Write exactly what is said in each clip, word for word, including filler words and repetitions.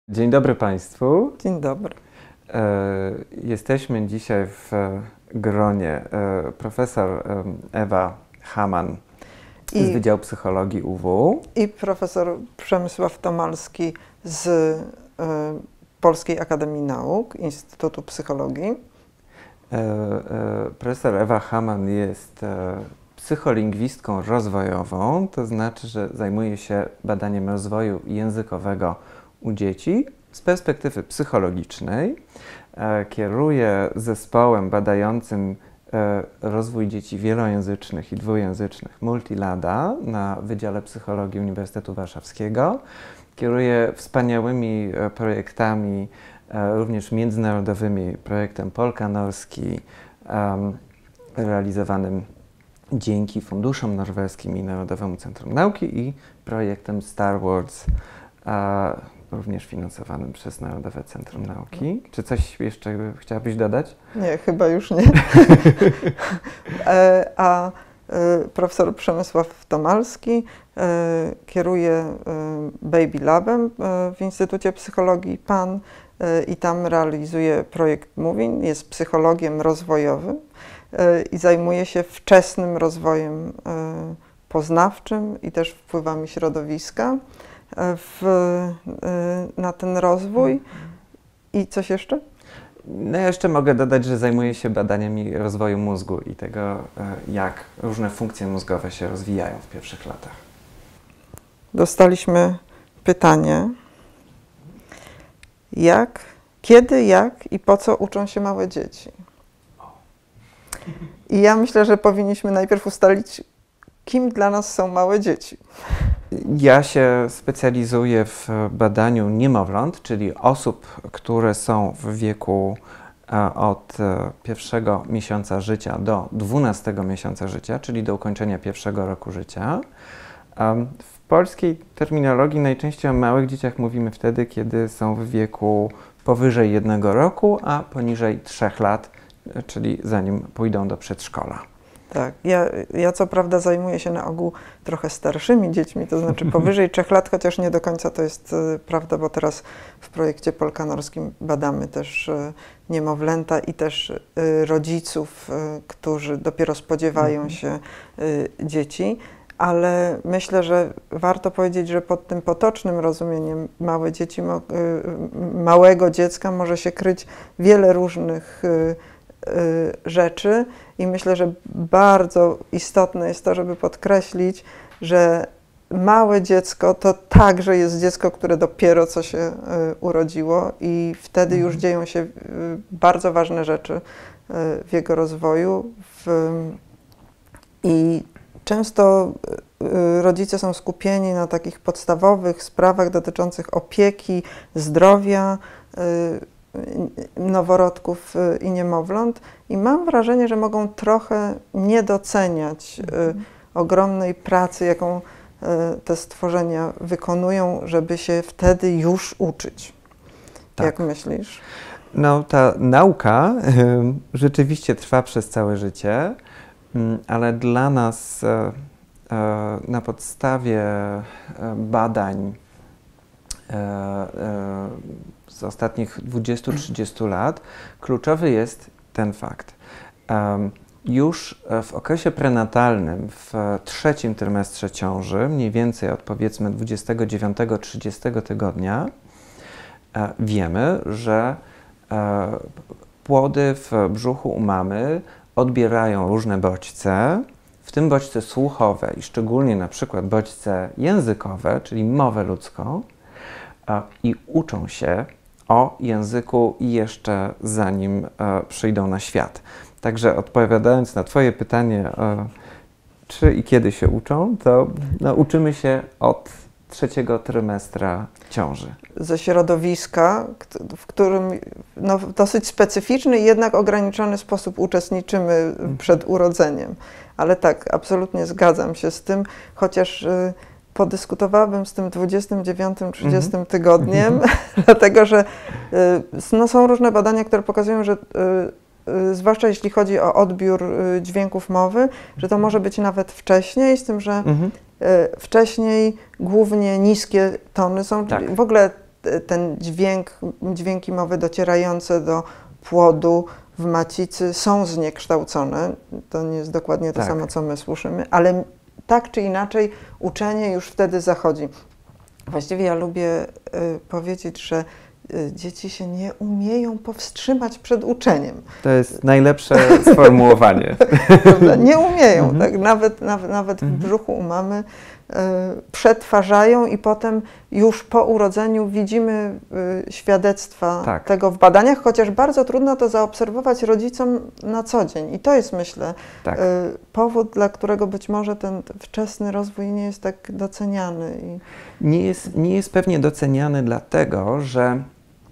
Dzień dobry Państwu. Dzień dobry. E, jesteśmy dzisiaj w gronie e, profesor e, Ewa Hamann I, z Wydziału Psychologii U W i profesor Przemysław Tomalski z e, Polskiej Akademii Nauk, Instytutu Psychologii. E, e, profesor Ewa Hamann jest e, psycholingwistką rozwojową, to znaczy, że zajmuje się badaniem rozwoju językowego u dzieci z perspektywy psychologicznej. E, kieruje zespołem badającym e, rozwój dzieci wielojęzycznych i dwujęzycznych Multilada na Wydziale Psychologii Uniwersytetu Warszawskiego. Kieruje wspaniałymi e, projektami, e, również międzynarodowymi, projektem Polka Norski, e, realizowanym dzięki funduszom norweskim i Narodowemu Centrum Nauki, i projektem Star Wars, a, również finansowanym przez Narodowe Centrum Nauki. Czy coś jeszcze chciałabyś dodać? Nie, chyba już nie. A profesor Przemysław Tomalski kieruje Baby Labem w Instytucie Psychologii PAN i tam realizuje projekt Moving, jest psychologiem rozwojowym i zajmuje się wczesnym rozwojem poznawczym i też wpływami środowiska w, na ten rozwój. I coś jeszcze? No jeszcze mogę dodać, że zajmuje się badaniami rozwoju mózgu i tego, jak różne funkcje mózgowe się rozwijają w pierwszych latach. Dostaliśmy pytanie, jak, kiedy, jak i po co uczą się małe dzieci? I ja myślę, że powinniśmy najpierw ustalić, kim dla nas są małe dzieci. Ja się specjalizuję w badaniu niemowląt, czyli osób, które są w wieku od pierwszego miesiąca życia do dwunastego miesiąca życia, czyli do ukończenia pierwszego roku życia. W polskiej terminologii najczęściej o małych dzieciach mówimy wtedy, kiedy są w wieku powyżej jednego roku, a poniżej trzech lat, czyli zanim pójdą do przedszkola. Tak, ja, ja co prawda zajmuję się na ogół trochę starszymi dziećmi, to znaczy powyżej trzech lat, chociaż nie do końca to jest y, prawda, bo teraz w projekcie Polka Norskim badamy też y, niemowlęta i też y, rodziców, y, którzy dopiero spodziewają mhm. się y, dzieci, ale myślę, że warto powiedzieć, że pod tym potocznym rozumieniem małe dzieci, mo, y, małego dziecka może się kryć wiele różnych y, rzeczy i myślę, że bardzo istotne jest to, żeby podkreślić, że małe dziecko to także jest dziecko, które dopiero co się urodziło i wtedy już dzieją się bardzo ważne rzeczy w jego rozwoju. W, I często rodzice są skupieni na takich podstawowych sprawach dotyczących opieki, zdrowia noworodków i niemowląt i mam wrażenie, że mogą trochę nie doceniać y, ogromnej pracy, jaką y, te stworzenia wykonują, żeby się wtedy już uczyć. Tak. Jak myślisz? No, ta nauka y, rzeczywiście trwa przez całe życie, y, ale dla nas y, y, na podstawie y, badań y, y, z ostatnich dwudziestu trzydziestu lat, kluczowy jest ten fakt. Um, już w okresie prenatalnym, w trzecim trymestrze ciąży, mniej więcej od powiedzmy dwudziestego dziewiątego do trzydziestego tygodnia, e, wiemy, że e, płody w brzuchu u mamy odbierają różne bodźce, w tym bodźce słuchowe i szczególnie na przykład bodźce językowe, czyli mowę ludzką, e, i uczą się o języku jeszcze zanim e, przyjdą na świat. Także odpowiadając na Twoje pytanie, e, czy i kiedy się uczą, to no, uczymy się od trzeciego trymestra ciąży. Ze środowiska, w którym no, w dosyć specyficzny i jednak ograniczony sposób uczestniczymy przed urodzeniem. Ale tak, absolutnie zgadzam się z tym, chociaż y, podyskutowałabym z tym dwudziestym dziewiątym trzydziestym mm-hmm. tygodniem, dlatego że y, no, są różne badania, które pokazują, że y, y, zwłaszcza jeśli chodzi o odbiór y, dźwięków mowy, że to może być nawet wcześniej, z tym, że mm-hmm. y, wcześniej głównie niskie tony są, tak. w ogóle ten dźwięk, dźwięki mowy docierające do płodu w macicy są zniekształcone. To nie jest dokładnie to tak. samo, co my słyszymy, ale tak czy inaczej uczenie już wtedy zachodzi. Właściwie ja lubię y, powiedzieć, że y, dzieci się nie umieją powstrzymać przed uczeniem. To jest najlepsze sformułowanie. Nie umieją, mhm. tak? Nawet, nawet, nawet mhm. w brzuchu u mamy y, przetwarzają i potem już po urodzeniu widzimy y, świadectwa tak. tego w badaniach, chociaż bardzo trudno to zaobserwować rodzicom na co dzień. I to jest, myślę, tak. y, powód, dla którego być może ten wczesny rozwój nie jest tak doceniany. I... Nie jest, nie jest pewnie doceniany dlatego, że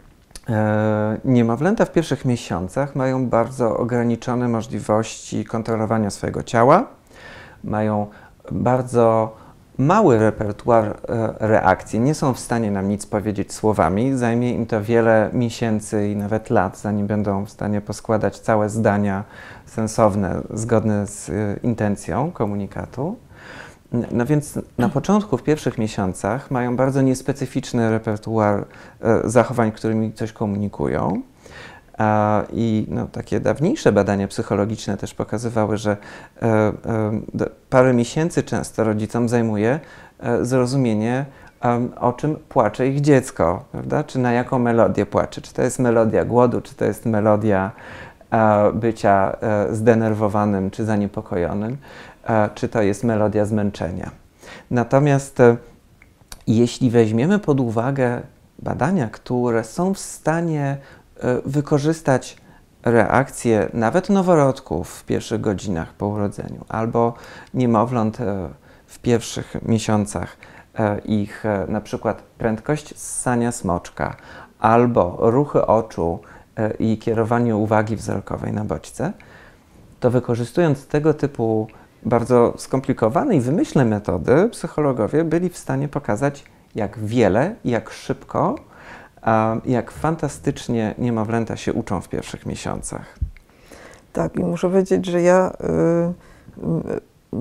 e, niemowlęta w pierwszych miesiącach mają bardzo ograniczone możliwości kontrolowania swojego ciała, mają bardzo mały repertuar e, reakcji, nie są w stanie nam nic powiedzieć słowami, zajmie im to wiele miesięcy i nawet lat, zanim będą w stanie poskładać całe zdania sensowne, zgodne z e, intencją komunikatu. No więc na początku, w pierwszych miesiącach mają bardzo niespecyficzny repertuar e, zachowań, którymi coś komunikują. A, I no, takie dawniejsze badania psychologiczne też pokazywały, że e, e, parę miesięcy często rodzicom zajmuje e, zrozumienie, e, o czym płacze ich dziecko, prawda? Czy na jaką melodię płacze. Czy to jest melodia głodu, czy to jest melodia e, bycia e, zdenerwowanym czy zaniepokojonym, e, czy to jest melodia zmęczenia. Natomiast e, jeśli weźmiemy pod uwagę badania, które są w stanie wykorzystać reakcje nawet noworodków w pierwszych godzinach po urodzeniu albo niemowląt w pierwszych miesiącach, ich na przykład prędkość ssania smoczka albo ruchy oczu i kierowanie uwagi wzrokowej na bodźce, to wykorzystując tego typu bardzo skomplikowane i wymyślne metody, psychologowie byli w stanie pokazać, jak wiele, jak szybko, jak fantastycznie niemowlęta się uczą w pierwszych miesiącach. Tak, i muszę powiedzieć, że ja y, y, y,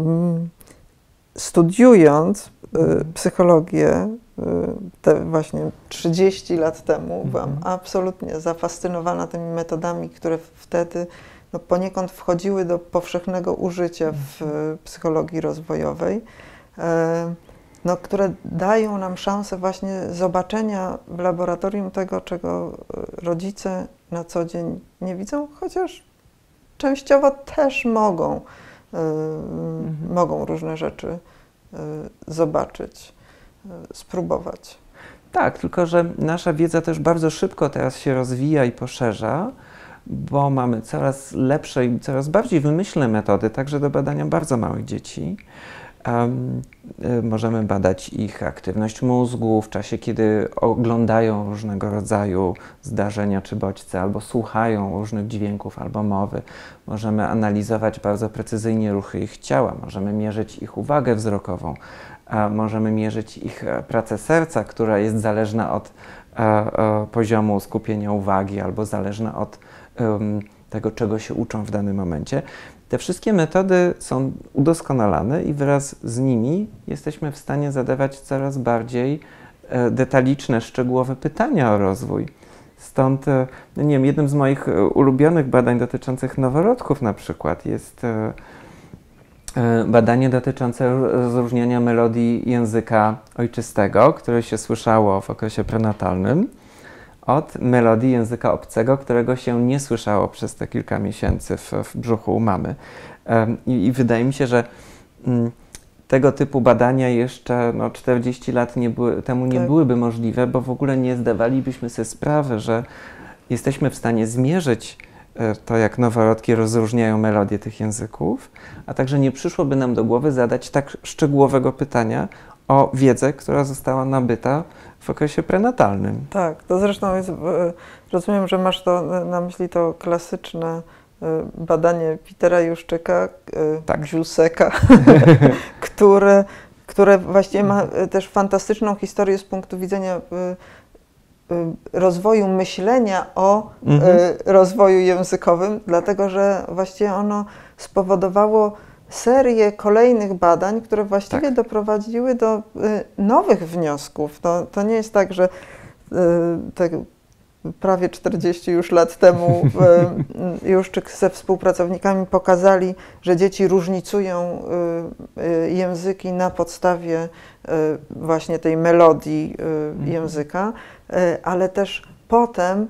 studiując y, psychologię y, te właśnie trzydzieści lat temu, mm-hmm. byłam absolutnie zafascynowana tymi metodami, które wtedy no, poniekąd wchodziły do powszechnego użycia w mm-hmm. psychologii rozwojowej. Y, No, które dają nam szansę właśnie zobaczenia w laboratorium tego, czego rodzice na co dzień nie widzą, chociaż częściowo też mogą, y, mhm. mogą różne rzeczy y, zobaczyć, y, spróbować. Tak, tylko że nasza wiedza też bardzo szybko teraz się rozwija i poszerza, bo mamy coraz lepsze i coraz bardziej wymyślne metody, także do badania bardzo małych dzieci. Um, y, możemy badać ich aktywność mózgu w czasie, kiedy oglądają różnego rodzaju zdarzenia czy bodźce, albo słuchają różnych dźwięków albo mowy. Możemy analizować bardzo precyzyjnie ruchy ich ciała, możemy mierzyć ich uwagę wzrokową, a możemy mierzyć ich pracę serca, która jest zależna od a, a, poziomu skupienia uwagi albo zależna od um, tego, czego się uczą w danym momencie. Te wszystkie metody są udoskonalane i wraz z nimi jesteśmy w stanie zadawać coraz bardziej e, detaliczne, szczegółowe pytania o rozwój. Stąd, e, no nie wiem, jednym z moich e, ulubionych badań dotyczących noworodków na przykład jest e, e, badanie dotyczące rozróżniania melodii języka ojczystego, które się słyszało w okresie prenatalnym, od melodii języka obcego, którego się nie słyszało przez te kilka miesięcy w, w brzuchu u mamy. Um, i, I wydaje mi się, że um, tego typu badania jeszcze no, czterdzieści lat nie były, temu nie tak. byłyby możliwe, bo w ogóle nie zdawalibyśmy sobie sprawy, że jesteśmy w stanie zmierzyć e, to, jak noworodki rozróżniają melodię tych języków, a także nie przyszłoby nam do głowy zadać tak szczegółowego pytania o wiedzę, która została nabyta w okresie prenatalnym. Tak, to zresztą jest, rozumiem, że masz to na myśli to klasyczne badanie Petera Juszczyka, tak. Giusseka, które, które właściwie ma też fantastyczną historię z punktu widzenia rozwoju myślenia o mhm. rozwoju językowym, dlatego że właściwie ono spowodowało serię kolejnych badań, które właściwie tak. doprowadziły do y, nowych wniosków. To, to nie jest tak, że te prawie czterdzieści już lat temu już ze współpracownikami pokazali, że dzieci różnicują języki na podstawie właśnie tej melodii języka, ale też potem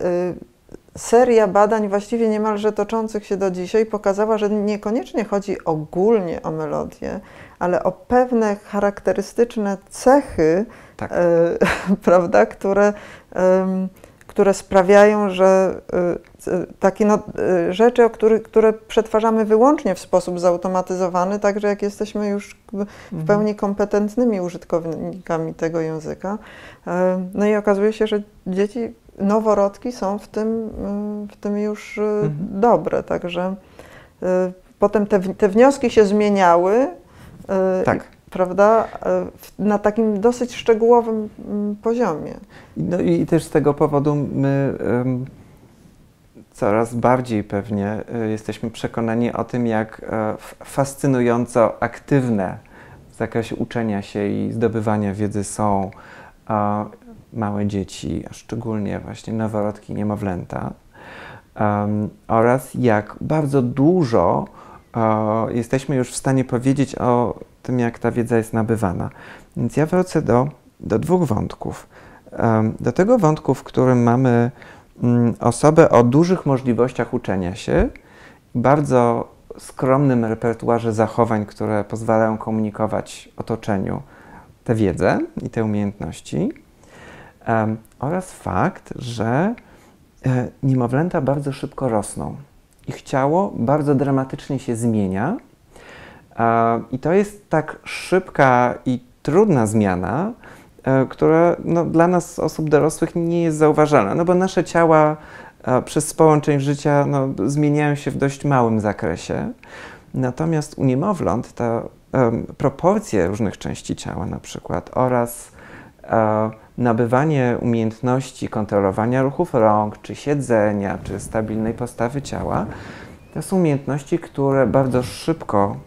seria badań właściwie niemalże toczących się do dzisiaj pokazała, że niekoniecznie chodzi ogólnie o melodię, ale o pewne charakterystyczne cechy, tak. e, prawda, które, e, które sprawiają, że e, takie no, e, rzeczy, o który, które przetwarzamy wyłącznie w sposób zautomatyzowany, także jak jesteśmy już w pełni kompetentnymi użytkownikami tego języka. E, no i okazuje się, że dzieci, noworodki są w tym, w tym już mhm. dobre, także y, potem te, te wnioski się zmieniały, y, tak. prawda, y, na takim dosyć szczegółowym y, poziomie. No i też z tego powodu my y, coraz bardziej pewnie y, jesteśmy przekonani o tym, jak y, fascynująco aktywne w zakresie uczenia się i zdobywania wiedzy są y, małe dzieci, a szczególnie właśnie noworodki, niemowlęta, um, oraz jak bardzo dużo uh, jesteśmy już w stanie powiedzieć o tym, jak ta wiedza jest nabywana. Więc ja wrócę do, do dwóch wątków. Um, do tego wątku, w którym mamy um, osobę o dużych możliwościach uczenia się, bardzo skromnym repertuarze zachowań, które pozwalają komunikować otoczeniu tę wiedzę i te umiejętności. Um, oraz fakt, że e, niemowlęta bardzo szybko rosną. Ich ciało bardzo dramatycznie się zmienia e, i to jest tak szybka i trudna zmiana, e, która no, dla nas, osób dorosłych, nie jest zauważalna, no bo nasze ciała e, przez sporą część życia no, zmieniają się w dość małym zakresie. Natomiast u niemowląt te e, proporcje różnych części ciała na przykład oraz e, nabywanie umiejętności kontrolowania ruchów rąk, czy siedzenia, czy stabilnej postawy ciała, to są umiejętności, które bardzo szybko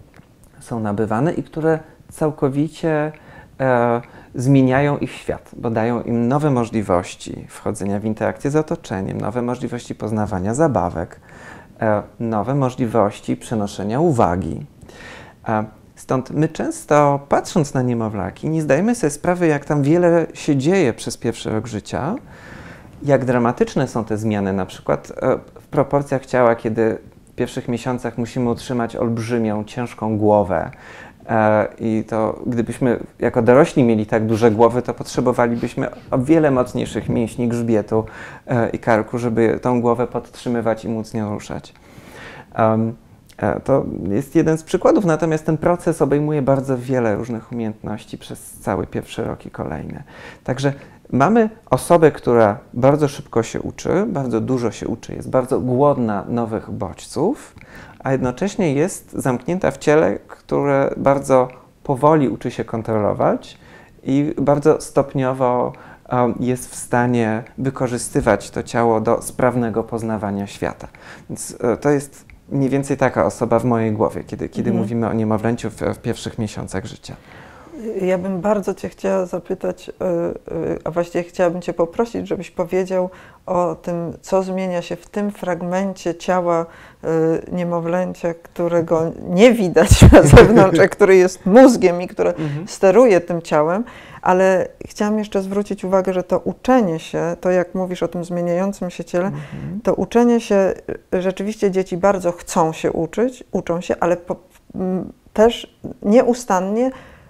są nabywane i które całkowicie e, zmieniają ich świat, bo dają im nowe możliwości wchodzenia w interakcję z otoczeniem, nowe możliwości poznawania zabawek, e, nowe możliwości przenoszenia uwagi. E, Stąd my często, patrząc na niemowlaki, nie zdajemy sobie sprawy, jak tam wiele się dzieje przez pierwszy rok życia, jak dramatyczne są te zmiany, na przykład w proporcjach ciała, kiedy w pierwszych miesiącach musimy utrzymać olbrzymią, ciężką głowę. I to gdybyśmy jako dorośli mieli tak duże głowy, to potrzebowalibyśmy o wiele mocniejszych mięśni grzbietu i karku, żeby tą głowę podtrzymywać i móc nią ruszać. Um, To jest jeden z przykładów, natomiast ten proces obejmuje bardzo wiele różnych umiejętności przez cały pierwszy rok i kolejne. Także mamy osobę, która bardzo szybko się uczy, bardzo dużo się uczy, jest bardzo głodna nowych bodźców, a jednocześnie jest zamknięta w ciele, które bardzo powoli uczy się kontrolować i bardzo stopniowo um, jest w stanie wykorzystywać to ciało do sprawnego poznawania świata. Więc um, to jest mniej więcej taka osoba w mojej głowie, kiedy, kiedy mhm. mówimy o niemowlęciu w, w pierwszych miesiącach życia. Ja bym bardzo Cię chciała zapytać, a właściwie chciałabym Cię poprosić, żebyś powiedział o tym, co zmienia się w tym fragmencie ciała niemowlęcia, którego nie widać na zewnątrz, a który jest mózgiem i który mhm. steruje tym ciałem, ale chciałam jeszcze zwrócić uwagę, że to uczenie się, to jak mówisz o tym zmieniającym się ciele, mhm. to uczenie się, rzeczywiście dzieci bardzo chcą się uczyć, uczą się, ale po, m, też nieustannie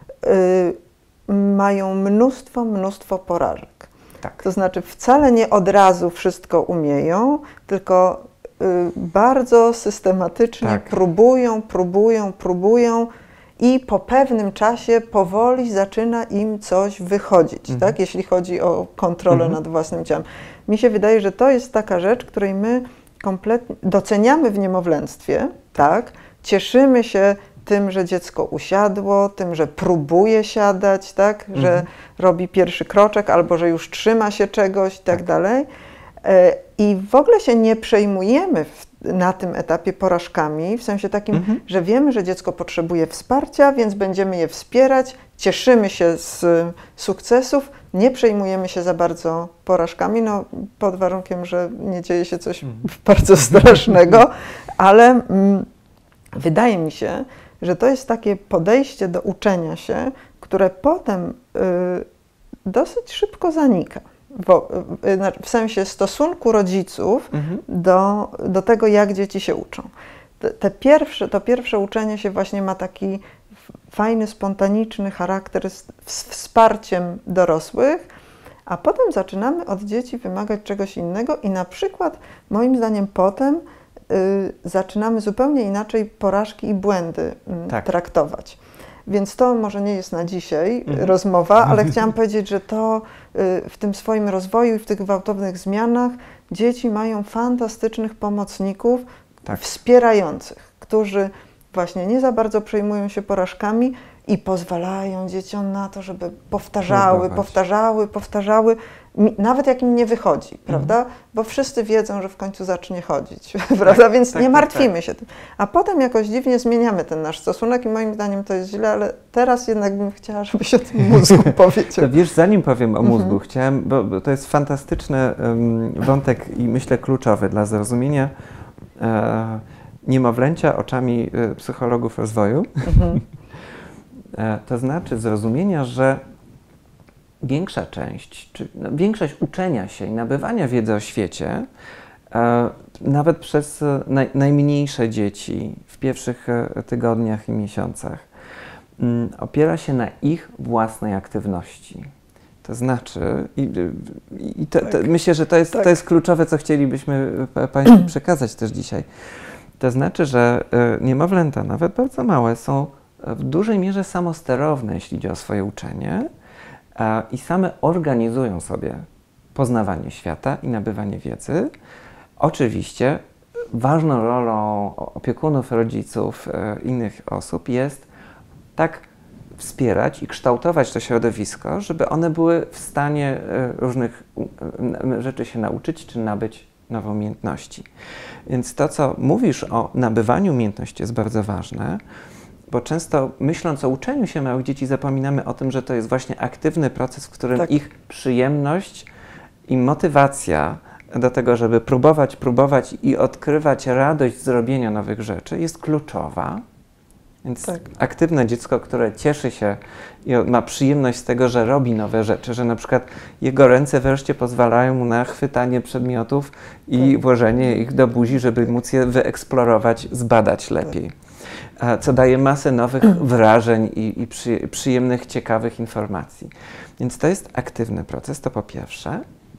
y, mają mnóstwo, mnóstwo porażek. Tak. To znaczy wcale nie od razu wszystko umieją, tylko y, bardzo systematycznie tak. próbują, próbują, próbują i po pewnym czasie powoli zaczyna im coś wychodzić, mhm. tak? Jeśli chodzi o kontrolę mhm. nad własnym ciałem. Mi się wydaje, że to jest taka rzecz, której my kompletnie doceniamy w niemowlęctwie, tak? Cieszymy się tym, że dziecko usiadło, tym, że próbuje siadać, tak? Że mhm. robi pierwszy kroczek albo że już trzyma się czegoś i tak, tak dalej. I w ogóle się nie przejmujemy w, na tym etapie porażkami, w sensie takim, mhm. że wiemy, że dziecko potrzebuje wsparcia, więc będziemy je wspierać, cieszymy się z sukcesów, nie przejmujemy się za bardzo porażkami, no pod warunkiem, że nie dzieje się coś bardzo strasznego, ale mm, wydaje mi się, że to jest takie podejście do uczenia się, które potem y, dosyć szybko zanika. W, w sensie stosunku rodziców mhm. do, do tego, jak dzieci się uczą. Te, te pierwsze, to pierwsze uczenie się właśnie ma taki fajny, spontaniczny charakter z, z wsparciem dorosłych, a potem zaczynamy od dzieci wymagać czegoś innego i na przykład, moim zdaniem, potem y, zaczynamy zupełnie inaczej porażki i błędy y, tak. traktować. Więc to może nie jest na dzisiaj mhm. rozmowa, ale chciałam powiedzieć, że to y, w tym swoim rozwoju i w tych gwałtownych zmianach dzieci mają fantastycznych pomocników tak. wspierających, którzy właśnie nie za bardzo przejmują się porażkami i pozwalają dzieciom na to, żeby powtarzały, Próbować. powtarzały, powtarzały, nawet jak im nie wychodzi, prawda? Mhm. Bo wszyscy wiedzą, że w końcu zacznie chodzić, tak, prawda? Więc tak, nie martwimy tak, tak. się tym. A potem jakoś dziwnie zmieniamy ten nasz stosunek i moim zdaniem to jest źle, ale teraz jednak bym chciała, żebyś o tym mózgu powiedział. To wiesz, zanim powiem o mózgu, mhm. chciałem, bo, bo to jest fantastyczny um, wątek i myślę kluczowy dla zrozumienia e, niemowlęcia oczami e, psychologów rozwoju. Mhm. e, to znaczy zrozumienia, że większa część, czy no, większość uczenia się i nabywania wiedzy o świecie, e, nawet przez naj, najmniejsze dzieci w pierwszych e, tygodniach i miesiącach, m, opiera się na ich własnej aktywności. To znaczy, i, i to, to, tak. myślę, że to jest, tak. to jest kluczowe, co chcielibyśmy Państwu przekazać też dzisiaj. To znaczy, że e, niemowlęta, nawet bardzo małe, są w dużej mierze samosterowne, jeśli chodzi o swoje uczenie, i same organizują sobie poznawanie świata i nabywanie wiedzy. Oczywiście ważną rolą opiekunów, rodziców, innych osób jest tak wspierać i kształtować to środowisko, żeby one były w stanie różnych rzeczy się nauczyć czy nabyć nowe umiejętności. Więc to, co mówisz o nabywaniu umiejętności, jest bardzo ważne, bo często myśląc o uczeniu się małych dzieci zapominamy o tym, że to jest właśnie aktywny proces, w którym tak. ich przyjemność i motywacja do tego, żeby próbować, próbować i odkrywać radość z robienia nowych rzeczy jest kluczowa. Więc tak. aktywne dziecko, które cieszy się i ma przyjemność z tego, że robi nowe rzeczy, że na przykład jego ręce wreszcie pozwalają mu na chwytanie przedmiotów i tak. włożenie ich do buzi, żeby móc je wyeksplorować, zbadać lepiej. Co daje masę nowych wrażeń i, i przy, przyjemnych, ciekawych informacji. Więc to jest aktywny proces, to po pierwsze.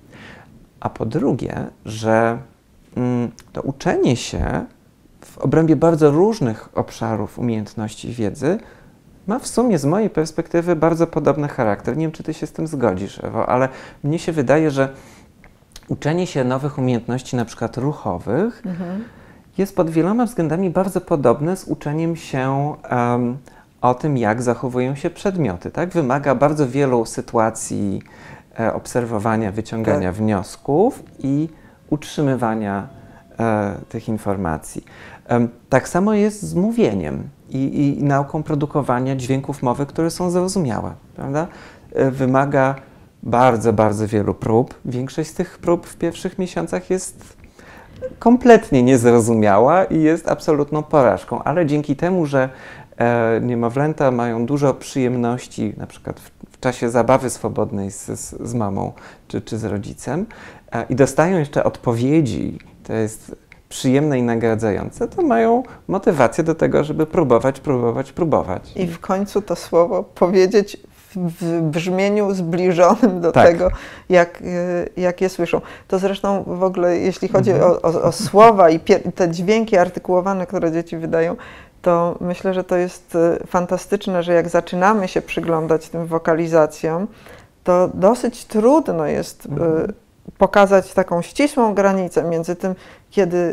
A po drugie, że mm, to uczenie się w obrębie bardzo różnych obszarów umiejętności i wiedzy ma w sumie z mojej perspektywy bardzo podobny charakter. Nie wiem, czy ty się z tym zgodzisz, Ewo, ale mnie się wydaje, że uczenie się nowych umiejętności, na przykład ruchowych, mhm. jest pod wieloma względami bardzo podobne z uczeniem się um, o tym, jak zachowują się przedmioty. Tak? Wymaga bardzo wielu sytuacji e, obserwowania, wyciągania tak. wniosków i utrzymywania e, tych informacji. Um, tak samo jest z mówieniem i, i nauką produkowania dźwięków mowy, które są zrozumiałe. Prawda? E, wymaga bardzo, bardzo wielu prób. Większość z tych prób w pierwszych miesiącach jest kompletnie niezrozumiała i jest absolutną porażką, ale dzięki temu, że e, niemowlęta mają dużo przyjemności, na przykład w, w czasie zabawy swobodnej z, z, z mamą czy, czy z rodzicem e, i dostają jeszcze odpowiedzi, to jest przyjemne i nagradzające, to mają motywację do tego, żeby próbować, próbować, próbować. I w końcu to słowo powiedzieć w brzmieniu zbliżonym do tak. tego, jak, jak je słyszą. To zresztą w ogóle, jeśli chodzi mhm. o, o, o słowa i te dźwięki artykułowane, które dzieci wydają, to myślę, że to jest fantastyczne, że jak zaczynamy się przyglądać tym wokalizacjom, to dosyć trudno jest mhm. pokazać taką ścisłą granicę między tym, kiedy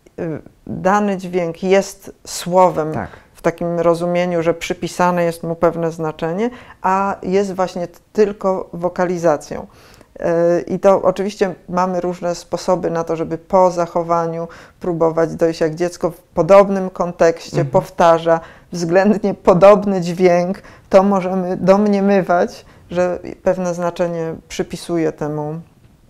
dany dźwięk jest słowem, tak. w takim rozumieniu, że przypisane jest mu pewne znaczenie, a jest właśnie tylko wokalizacją. I to oczywiście mamy różne sposoby na to, żeby po zachowaniu próbować dojść, jak dziecko w podobnym kontekście mhm. powtarza względnie podobny dźwięk, to możemy domniemywać, że pewne znaczenie przypisuje temu,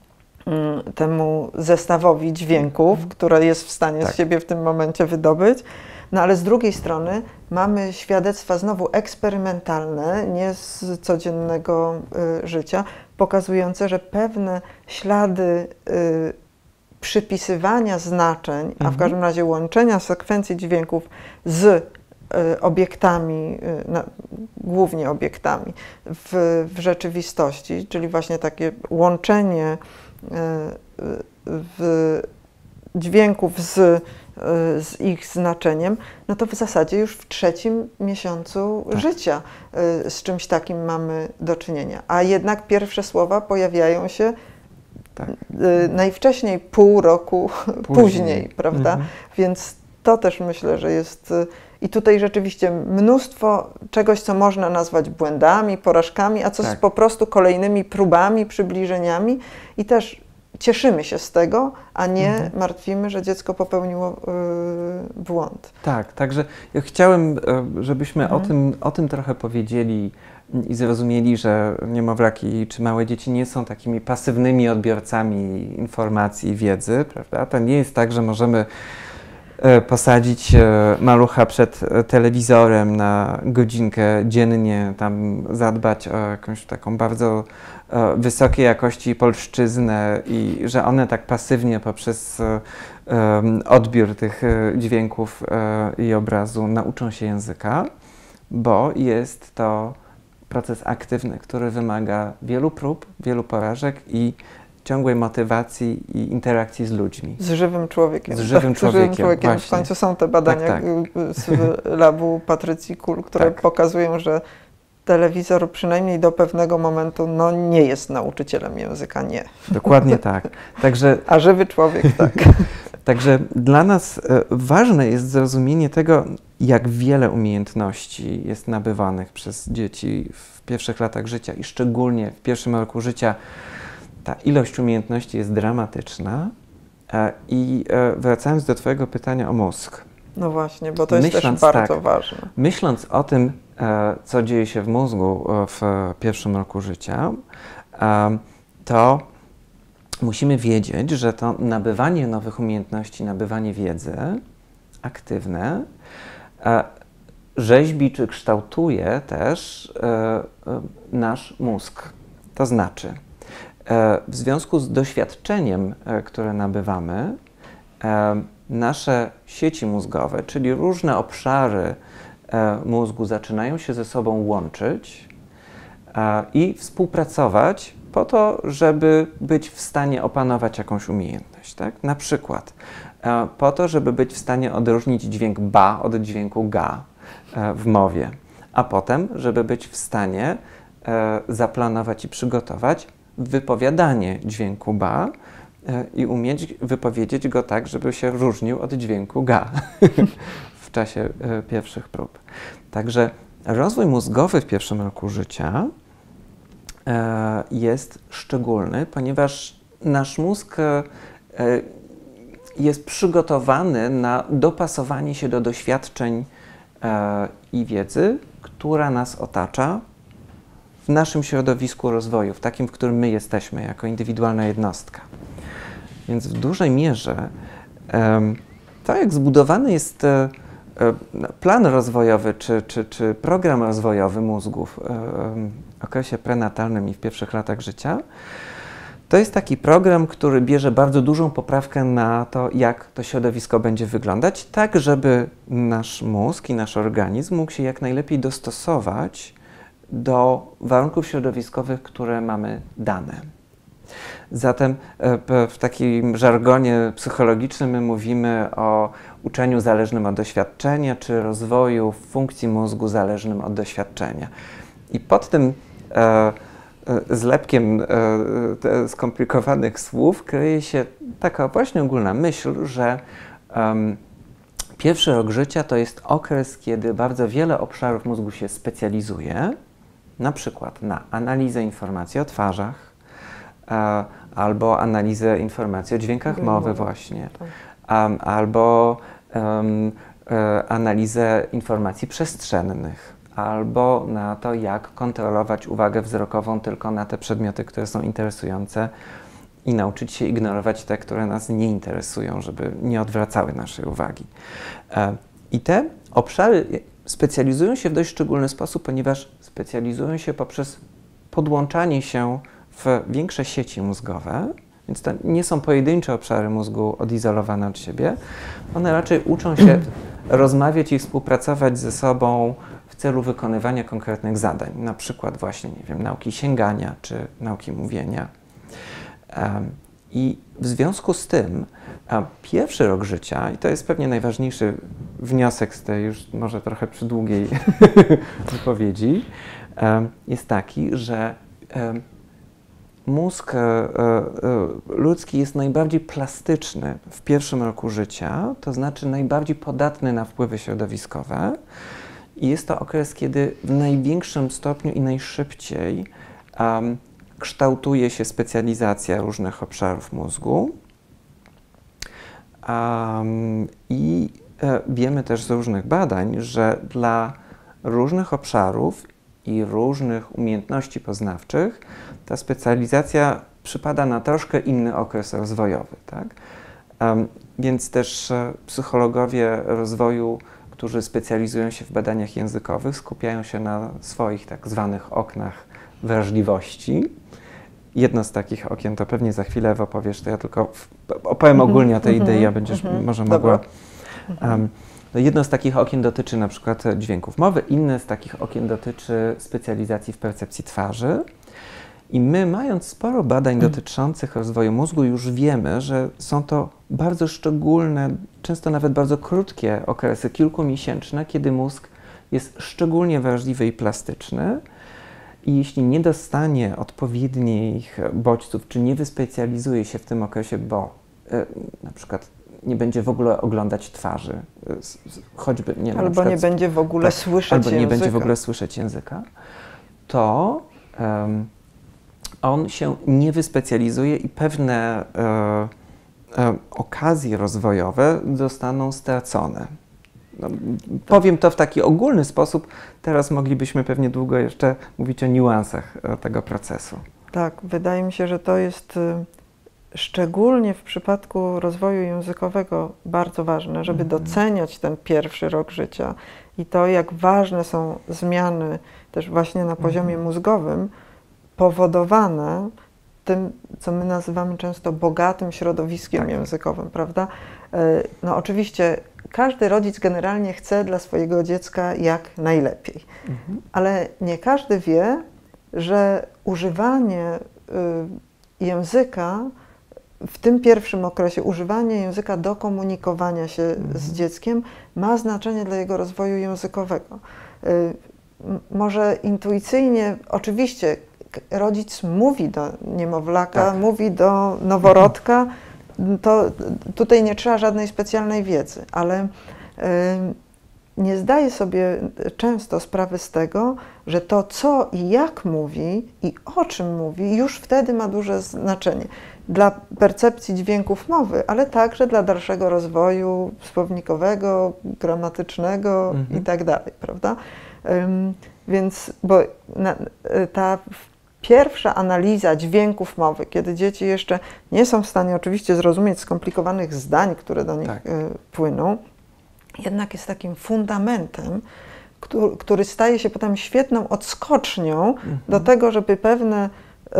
temu zestawowi dźwięków, które jest w stanie tak. z siebie w tym momencie wydobyć. No ale z drugiej strony mamy świadectwa znowu eksperymentalne, nie z codziennego y, życia, pokazujące, że pewne ślady y, przypisywania znaczeń, mhm. a w każdym razie łączenia sekwencji dźwięków z y, obiektami, y, na, głównie obiektami w, w rzeczywistości, czyli właśnie takie łączenie y, y, w dźwięków z, z ich znaczeniem, no to w zasadzie już w trzecim miesiącu tak. życia z czymś takim mamy do czynienia. A jednak pierwsze słowa pojawiają się tak. najwcześniej pół roku później, później prawda? Mhm. Więc to też myślę, że jest... I tutaj rzeczywiście mnóstwo czegoś, co można nazwać błędami, porażkami, a co tak. z po prostu kolejnymi próbami, przybliżeniami i też cieszymy się z tego, a nie mhm. martwimy, że dziecko popełniło yy, błąd. Tak, także ja chciałem, żebyśmy mhm. o tym, o tym trochę powiedzieli i zrozumieli, że niemowlaki czy małe dzieci nie są takimi pasywnymi odbiorcami informacji i wiedzy, prawda? To nie jest tak, że możemy posadzić malucha przed telewizorem na godzinkę dziennie, tam zadbać o jakąś taką bardzo wysokiej jakości polszczyznę i że one tak pasywnie poprzez odbiór tych dźwięków i obrazu nauczą się języka, bo jest to proces aktywny, który wymaga wielu prób, wielu porażek i ciągłej motywacji i interakcji z ludźmi. Z żywym człowiekiem. Z żywym tak, człowiekiem, z żywym człowiekiem. właśnie. W końcu są te badania tak, tak. z labu Patrycji Kul, które tak. pokazują, że telewizor przynajmniej do pewnego momentu no, nie jest nauczycielem języka, nie. Dokładnie tak. Także, a żywy człowiek, tak. Także dla nas ważne jest zrozumienie tego, jak wiele umiejętności jest nabywanych przez dzieci w pierwszych latach życia i szczególnie w pierwszym roku życia. Ta ilość umiejętności jest dramatyczna. I wracając do Twojego pytania o mózg. No właśnie, bo to jest myśląc, też bardzo tak, ważne. Myśląc o tym, co dzieje się w mózgu w pierwszym roku życia, to musimy wiedzieć, że to nabywanie nowych umiejętności, nabywanie wiedzy aktywne rzeźbi czy kształtuje też nasz mózg. To znaczy, w związku z doświadczeniem, które nabywamy, nasze sieci mózgowe, czyli różne obszary mózgu zaczynają się ze sobą łączyć i współpracować po to, żeby być w stanie opanować jakąś umiejętność. Tak? Na przykład po to, żeby być w stanie odróżnić dźwięk ba od dźwięku ga w mowie, a potem, żeby być w stanie zaplanować i przygotować wypowiadanie dźwięku ba i umieć wypowiedzieć go tak, żeby się różnił od dźwięku ga w czasie pierwszych prób. Także rozwój mózgowy w pierwszym roku życia jest szczególny, ponieważ nasz mózg jest przygotowany na dopasowanie się do doświadczeń i wiedzy, która nas otacza w naszym środowisku rozwoju, w takim, w którym my jesteśmy jako indywidualna jednostka. Więc w dużej mierze to, jak zbudowany jest plan rozwojowy czy, czy, czy program rozwojowy mózgu w okresie prenatalnym i w pierwszych latach życia, to jest taki program, który bierze bardzo dużą poprawkę na to, jak to środowisko będzie wyglądać, tak żeby nasz mózg i nasz organizm mógł się jak najlepiej dostosować do warunków środowiskowych, które mamy dane. Zatem w takim żargonie psychologicznym my mówimy o uczeniu zależnym od doświadczenia, czy rozwoju funkcji mózgu zależnym od doświadczenia. I pod tym e, zlepkiem e, skomplikowanych słów kryje się taka właśnie ogólna myśl, że um, pierwszy rok życia to jest okres, kiedy bardzo wiele obszarów mózgu się specjalizuje, na przykład na analizę informacji o twarzach, e, albo analizę informacji o dźwiękach mowy właśnie, um, albo um, e, analizę informacji przestrzennych, albo na to, jak kontrolować uwagę wzrokową tylko na te przedmioty, które są interesujące i nauczyć się ignorować te, które nas nie interesują, żeby nie odwracały naszej uwagi. E, I te obszary specjalizują się w dość szczególny sposób, ponieważ specjalizują się poprzez podłączanie się w większe sieci mózgowe, więc to nie są pojedyncze obszary mózgu odizolowane od siebie. One raczej uczą się rozmawiać i współpracować ze sobą w celu wykonywania konkretnych zadań, na przykład właśnie, nie wiem, nauki sięgania czy nauki mówienia. Um, I w związku z tym a pierwszy rok życia, i to jest pewnie najważniejszy wniosek z tej już może trochę przydługiej wypowiedzi, um, jest taki, że um, mózg e, e, ludzki jest najbardziej plastyczny w pierwszym roku życia, to znaczy najbardziej podatny na wpływy środowiskowe. I jest to okres, kiedy w największym stopniu i najszybciej um, kształtuje się specjalizacja różnych obszarów mózgu. Um, I e, wiemy też z różnych badań, że dla różnych obszarów i różnych umiejętności poznawczych ta specjalizacja przypada na troszkę inny okres rozwojowy. Tak? Um, więc też e, psychologowie rozwoju, którzy specjalizują się w badaniach językowych, skupiają się na swoich tak zwanych oknach wrażliwości. Jedno z takich okien, to pewnie za chwilę opowiesz, to ja tylko w, opowiem ogólnie o tej mm-hmm, idei, a będziesz mm-hmm, może mogła... Um, no jedno z takich okien dotyczy na przykład dźwięków mowy, inne z takich okien dotyczy specjalizacji w percepcji twarzy. I my, mając sporo badań dotyczących rozwoju mózgu, już wiemy, że są to bardzo szczególne, często nawet bardzo krótkie okresy, kilkumiesięczne, kiedy mózg jest szczególnie wrażliwy i plastyczny. I jeśli nie dostanie odpowiednich bodźców, czy nie wyspecjalizuje się w tym okresie, bo y, na przykład nie będzie w ogóle oglądać twarzy, y, choćby nie Albo na przykład, nie będzie w ogóle tak, słyszeć albo języka. nie będzie w ogóle słyszeć języka, to um, on się nie wyspecjalizuje i pewne e, e, okazje rozwojowe zostaną stracone. No, powiem to w taki ogólny sposób, teraz moglibyśmy pewnie długo jeszcze mówić o niuansach e, tego procesu. Tak, wydaje mi się, że to jest y, szczególnie w przypadku rozwoju językowego bardzo ważne, żeby mm. doceniać ten pierwszy rok życia i to, jak ważne są zmiany też właśnie na poziomie mm. mózgowym, powodowane tym, co my nazywamy często bogatym środowiskiem tak. językowym, prawda? No oczywiście każdy rodzic generalnie chce dla swojego dziecka jak najlepiej, mhm. ale nie każdy wie, że używanie y, języka w tym pierwszym okresie, używanie języka do komunikowania się mhm. z dzieckiem ma znaczenie dla jego rozwoju językowego. Y, może intuicyjnie, oczywiście, rodzic mówi do niemowlaka, tak. mówi do noworodka, to tutaj nie trzeba żadnej specjalnej wiedzy, ale y, nie zdaje sobie często sprawy z tego, że to, co i jak mówi i o czym mówi, już wtedy ma duże znaczenie dla percepcji dźwięków mowy, ale także dla dalszego rozwoju słownikowego, gramatycznego mhm. i tak dalej, prawda? Ym, więc, bo na, ta pierwsza analiza dźwięków mowy, kiedy dzieci jeszcze nie są w stanie oczywiście zrozumieć skomplikowanych zdań, które do nich tak. y, płyną, jednak jest takim fundamentem, który, który staje się potem świetną odskocznią mhm. do tego, żeby pewne y,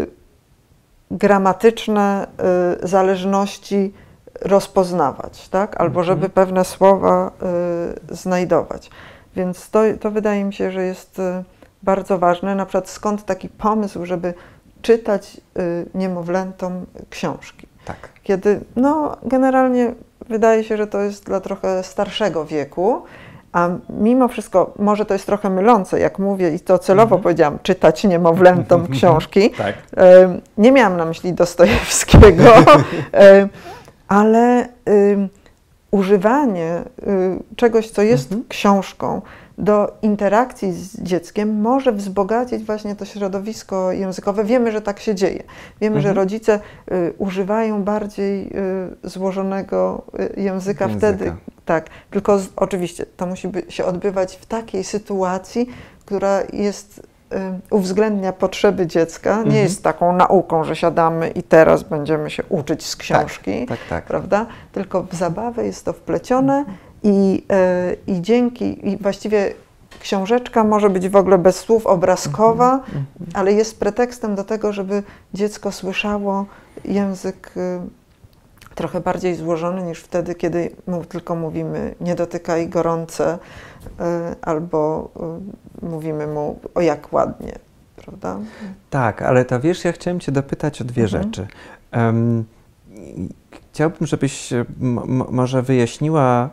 gramatyczne y, zależności rozpoznawać, tak? Albo mhm. żeby pewne słowa y, znajdować. Więc to, to wydaje mi się, że jest y, bardzo ważne. Na przykład skąd taki pomysł, żeby czytać y, niemowlętom książki. Tak. Kiedy, no generalnie wydaje się, że to jest dla trochę starszego wieku, a mimo wszystko, może to jest trochę mylące, jak mówię i to celowo mm-hmm. powiedziałam, czytać niemowlętom książki. Tak. Y, nie miałam na myśli Dostojewskiego, y, ale y, używanie y, czegoś, co jest mm-hmm. książką, do interakcji z dzieckiem może wzbogacić właśnie to środowisko językowe. Wiemy, że tak się dzieje. Wiemy, mhm. że rodzice y, używają bardziej y, złożonego y, języka, języka wtedy, tak. Tylko z, oczywiście to musi by, się odbywać w takiej sytuacji, która jest, y, uwzględnia potrzeby dziecka. Nie Mhm. jest taką nauką, że siadamy i teraz będziemy się uczyć z książki, tak, tak. prawda? Tylko w zabawę jest to wplecione i, y, i dzięki, i właściwie książeczka może być w ogóle bez słów, obrazkowa, Mhm. ale jest pretekstem do tego, żeby dziecko słyszało język y, trochę bardziej złożony niż wtedy, kiedy mu tylko mówimy nie dotykaj gorące y, albo y, mówimy mu o jak ładnie, prawda? Tak, ale to wiesz, ja chciałem Cię dopytać o dwie Mhm. rzeczy. Um, chciałbym, żebyś m- m- może wyjaśniła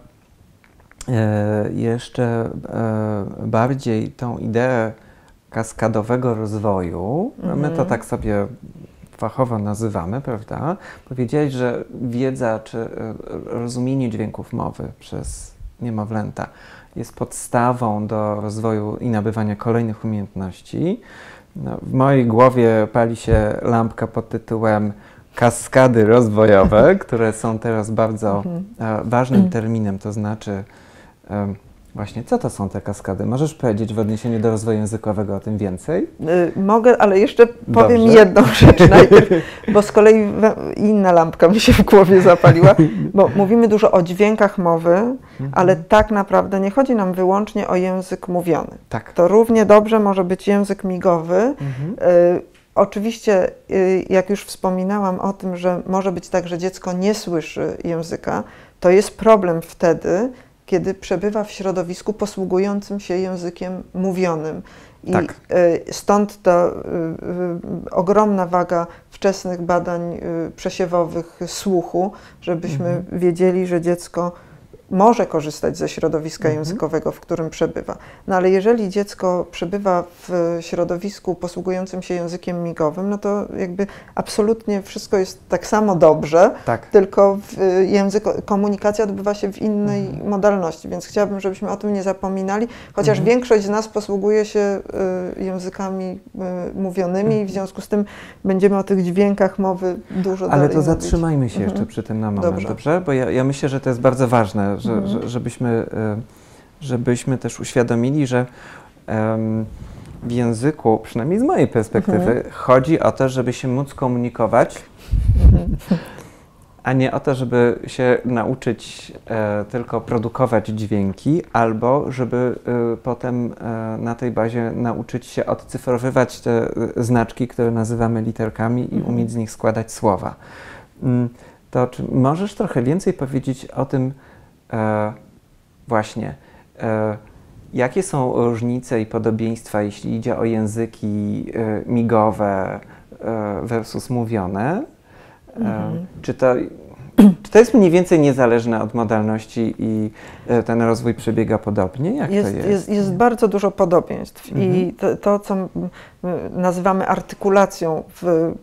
e, jeszcze e, bardziej tą ideę kaskadowego rozwoju. Mhm. My to tak sobie fachowo nazywamy, prawda? Powiedziałeś, że wiedza czy e, rozumienie dźwięków mowy przez niemowlęta jest podstawą do rozwoju i nabywania kolejnych umiejętności. No, w mojej głowie pali się lampka pod tytułem kaskady rozwojowe, które są teraz bardzo Mhm. e, ważnym terminem, to znaczy e, właśnie co to są te kaskady? Możesz powiedzieć w odniesieniu do rozwoju językowego o tym więcej? Y, mogę, ale jeszcze powiem Dobrze. jedną rzecz najpierw, bo z kolei we, inna lampka mi się w głowie zapaliła, bo mówimy dużo o dźwiękach mowy, Mhm. ale tak naprawdę nie chodzi nam wyłącznie o język mówiony. Tak. To równie dobrze może być język migowy. Mhm. Y, oczywiście, y, jak już wspominałam o tym, że może być tak, że dziecko nie słyszy języka, to jest problem wtedy, kiedy przebywa w środowisku posługującym się językiem mówionym. I Tak. y, stąd ta y, y, ogromna waga wczesnych badań y, przesiewowych słuchu, żebyśmy Mhm. wiedzieli, że dziecko może korzystać ze środowiska Mhm. językowego, w którym przebywa. No ale jeżeli dziecko przebywa w środowisku posługującym się językiem migowym, no to jakby absolutnie wszystko jest tak samo dobrze, Tak. tylko w język, komunikacja odbywa się w innej Mhm. modalności, więc chciałabym, żebyśmy o tym nie zapominali, chociaż Mhm. większość z nas posługuje się y, językami y, mówionymi i w związku z tym będziemy o tych dźwiękach mowy dużo Ale dalej to mówić. zatrzymajmy się Mhm. jeszcze przy tym na moment, dobrze? Dobrze. Bo ja, ja myślę, że to jest bardzo ważne, że, Mhm. że, żebyśmy, y, żebyśmy też uświadomili, że em, w języku, przynajmniej z mojej perspektywy, Mhm. chodzi o to, żeby się móc komunikować, Mhm. a nie o to, żeby się nauczyć e, tylko produkować dźwięki, albo żeby e, potem e, na tej bazie nauczyć się odcyfrowywać te e, znaczki, które nazywamy literkami i Mhm. umieć z nich składać słowa. Mm, To czy możesz trochę więcej powiedzieć o tym e, właśnie, e, jakie są różnice i podobieństwa, jeśli idzie o języki e, migowe e, versus mówione? Mhm. Czy to, czy to jest mniej więcej niezależne od modalności i e, ten rozwój przebiega podobnie? Jak Jest, to jest? jest, jest bardzo dużo podobieństw Mhm. i to, to, co m, m, nazywamy artykulacją w, y,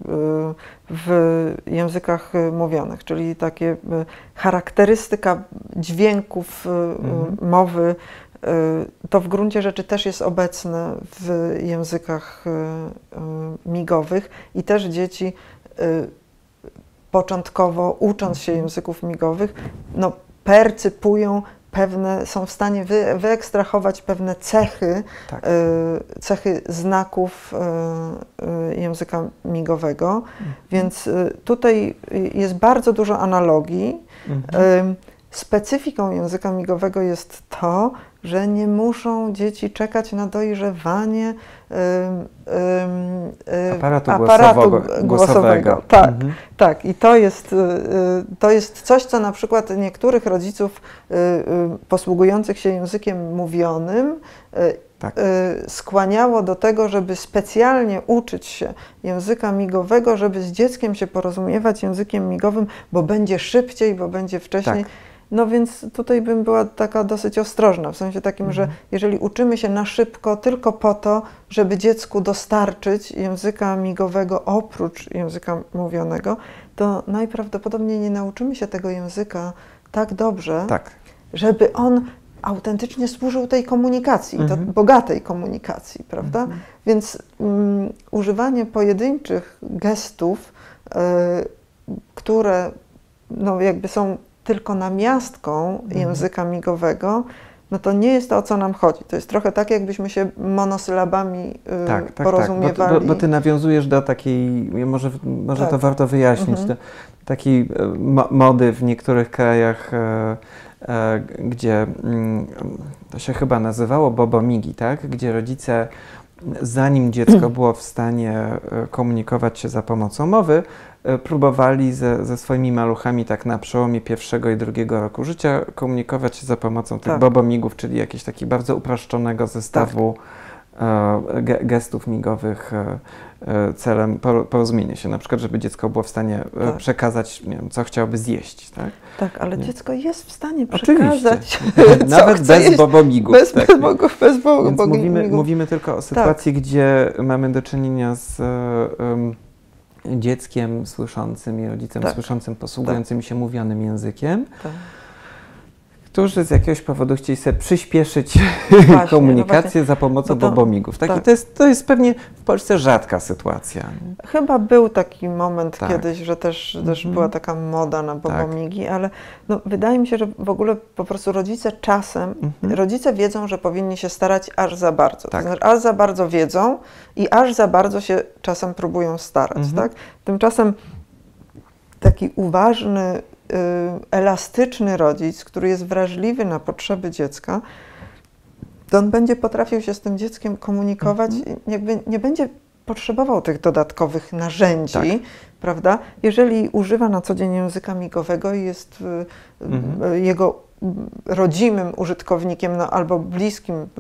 w językach y, mówionych, czyli takie y, charakterystyka dźwięków y, Mhm. y, mowy, y, to w gruncie rzeczy też jest obecne w językach y, y, migowych i też dzieci y, początkowo, ucząc się języków migowych, no, percypują pewne, są w stanie wy, wyekstrahować pewne cechy, Tak. y, cechy znaków y, y, języka migowego, Mhm. więc y, tutaj jest bardzo dużo analogii. Mhm. Y, specyfiką języka migowego jest to, że nie muszą dzieci czekać na dojrzewanie y, y, y, Aparatu aparatu głosowego. głosowego. głosowego. Tak. Mhm. Tak, i to jest, y, y, to jest coś, co na przykład niektórych rodziców y, y, posługujących się językiem mówionym y, Tak. y, skłaniało do tego, żeby specjalnie uczyć się języka migowego, żeby z dzieckiem się porozumiewać językiem migowym, bo będzie szybciej, bo będzie wcześniej. Tak. No więc tutaj bym była taka dosyć ostrożna, w sensie takim, Mhm. że jeżeli uczymy się na szybko tylko po to, żeby dziecku dostarczyć języka migowego oprócz języka mówionego, to najprawdopodobniej nie nauczymy się tego języka tak dobrze, Tak. żeby on autentycznie służył tej komunikacji, Mhm. to bogatej komunikacji, prawda? Mhm. Więc mm, używanie pojedynczych gestów, y, które no, jakby są tylko namiastką Mhm. języka migowego, no to nie jest to, o co nam chodzi. To jest trochę tak, jakbyśmy się monosylabami y, Tak, tak, porozumiewali. tak, bo, bo, bo ty nawiązujesz do takiej, może, może Tak. to warto wyjaśnić, Mhm. do takiej e, mo mody w niektórych krajach, e, e, gdzie mm, to się chyba nazywało bobomigi, tak? Gdzie rodzice, zanim dziecko było w stanie e, komunikować się za pomocą mowy, e, próbowali ze, ze swoimi maluchami tak na przełomie pierwszego i drugiego roku życia komunikować się za pomocą tych Tak. bobomigów, czyli jakiegoś takiego bardzo uproszczonego zestawu e, ge gestów migowych e, e, celem por porozumienia się, na przykład, żeby dziecko było w stanie e, Tak. przekazać, nie wiem, co chciałoby zjeść, tak? Tak, ale Nie. dziecko jest w stanie Oczywiście. przekazać, co Nawet chce bez jeść. bobomigów. Bez, tak. bez bogów, bez bogów. Więc bogi- mówimy, migów. mówimy tylko o sytuacji, gdzie mamy do czynienia z um, dzieckiem słyszącym i rodzicem Tak. słyszącym, posługującym się mówionym językiem, Tak. którzy z jakiegoś powodu chcieli sobie przyspieszyć Właśnie, komunikację no za pomocą no to- bobomigów. Tak? I tak. to jest, to jest pewnie w Polsce rzadka sytuacja. Nie? Chyba był taki moment Tak. kiedyś, że też, też Mhm. była taka moda na bobomigi, ale no, wydaje mi się, że w ogóle po prostu rodzice czasem, Mhm. rodzice wiedzą, że powinni się starać aż za bardzo. Tak. To znaczy, aż za bardzo wiedzą i aż za bardzo się czasem próbują starać. Mhm. Tak? Tymczasem taki uważny, y, elastyczny rodzic, który jest wrażliwy na potrzeby dziecka, to on będzie potrafił się z tym dzieckiem komunikować, Mhm. i jakby nie będzie potrzebował tych dodatkowych narzędzi, Tak. prawda? Jeżeli używa na co dzień języka migowego i jest y, Mhm. y, jego y, rodzimym użytkownikiem, no, albo bliskim y,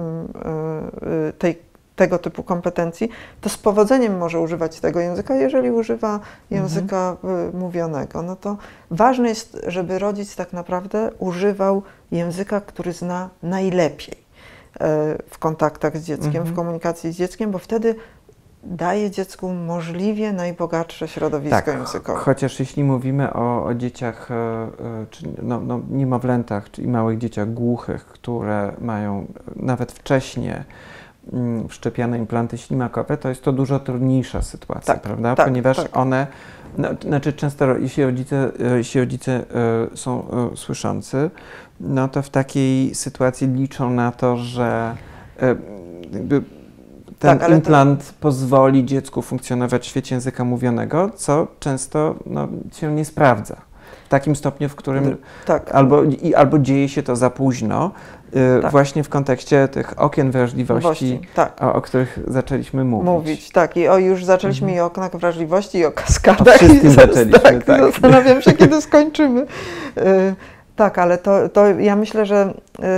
y, tej, tego typu kompetencji, to z powodzeniem może używać tego języka. Jeżeli używa języka y, mówionego, no to ważne jest, żeby rodzic tak naprawdę używał języka, który zna najlepiej y, w kontaktach z dzieckiem, Mhm. w komunikacji z dzieckiem, bo wtedy daje dziecku możliwie najbogatsze środowisko Tak, językowe. chociaż jeśli mówimy o, o dzieciach, e, e, czy no, no, niemowlętach, czyli małych dzieciach głuchych, które mają nawet wcześnie mm, wszczepiane implanty ślimakowe, to jest to dużo trudniejsza sytuacja, Tak, prawda? tak, Ponieważ tak. one, no, znaczy często ro- jeśli rodzice, e, jeśli rodzice e, są e, słyszący, no to w takiej sytuacji liczą na to, że e, jakby ten Tak, ale to- implant pozwoli dziecku funkcjonować w świecie języka mówionego, co często no, się nie sprawdza. W takim stopniu, w którym Tak. albo, i, albo dzieje się to za późno, y, Tak. właśnie w kontekście tych okien wrażliwości, Wrażliwości, tak. o, o których zaczęliśmy mówić. Mówić, tak. I o, już zaczęliśmy Mhm. i o oknach wrażliwości, i o kaskadach. O wszystkim I zaczęliśmy, tak, tak. Zastanawiam się, kiedy skończymy. Y, tak, ale to, to ja myślę, że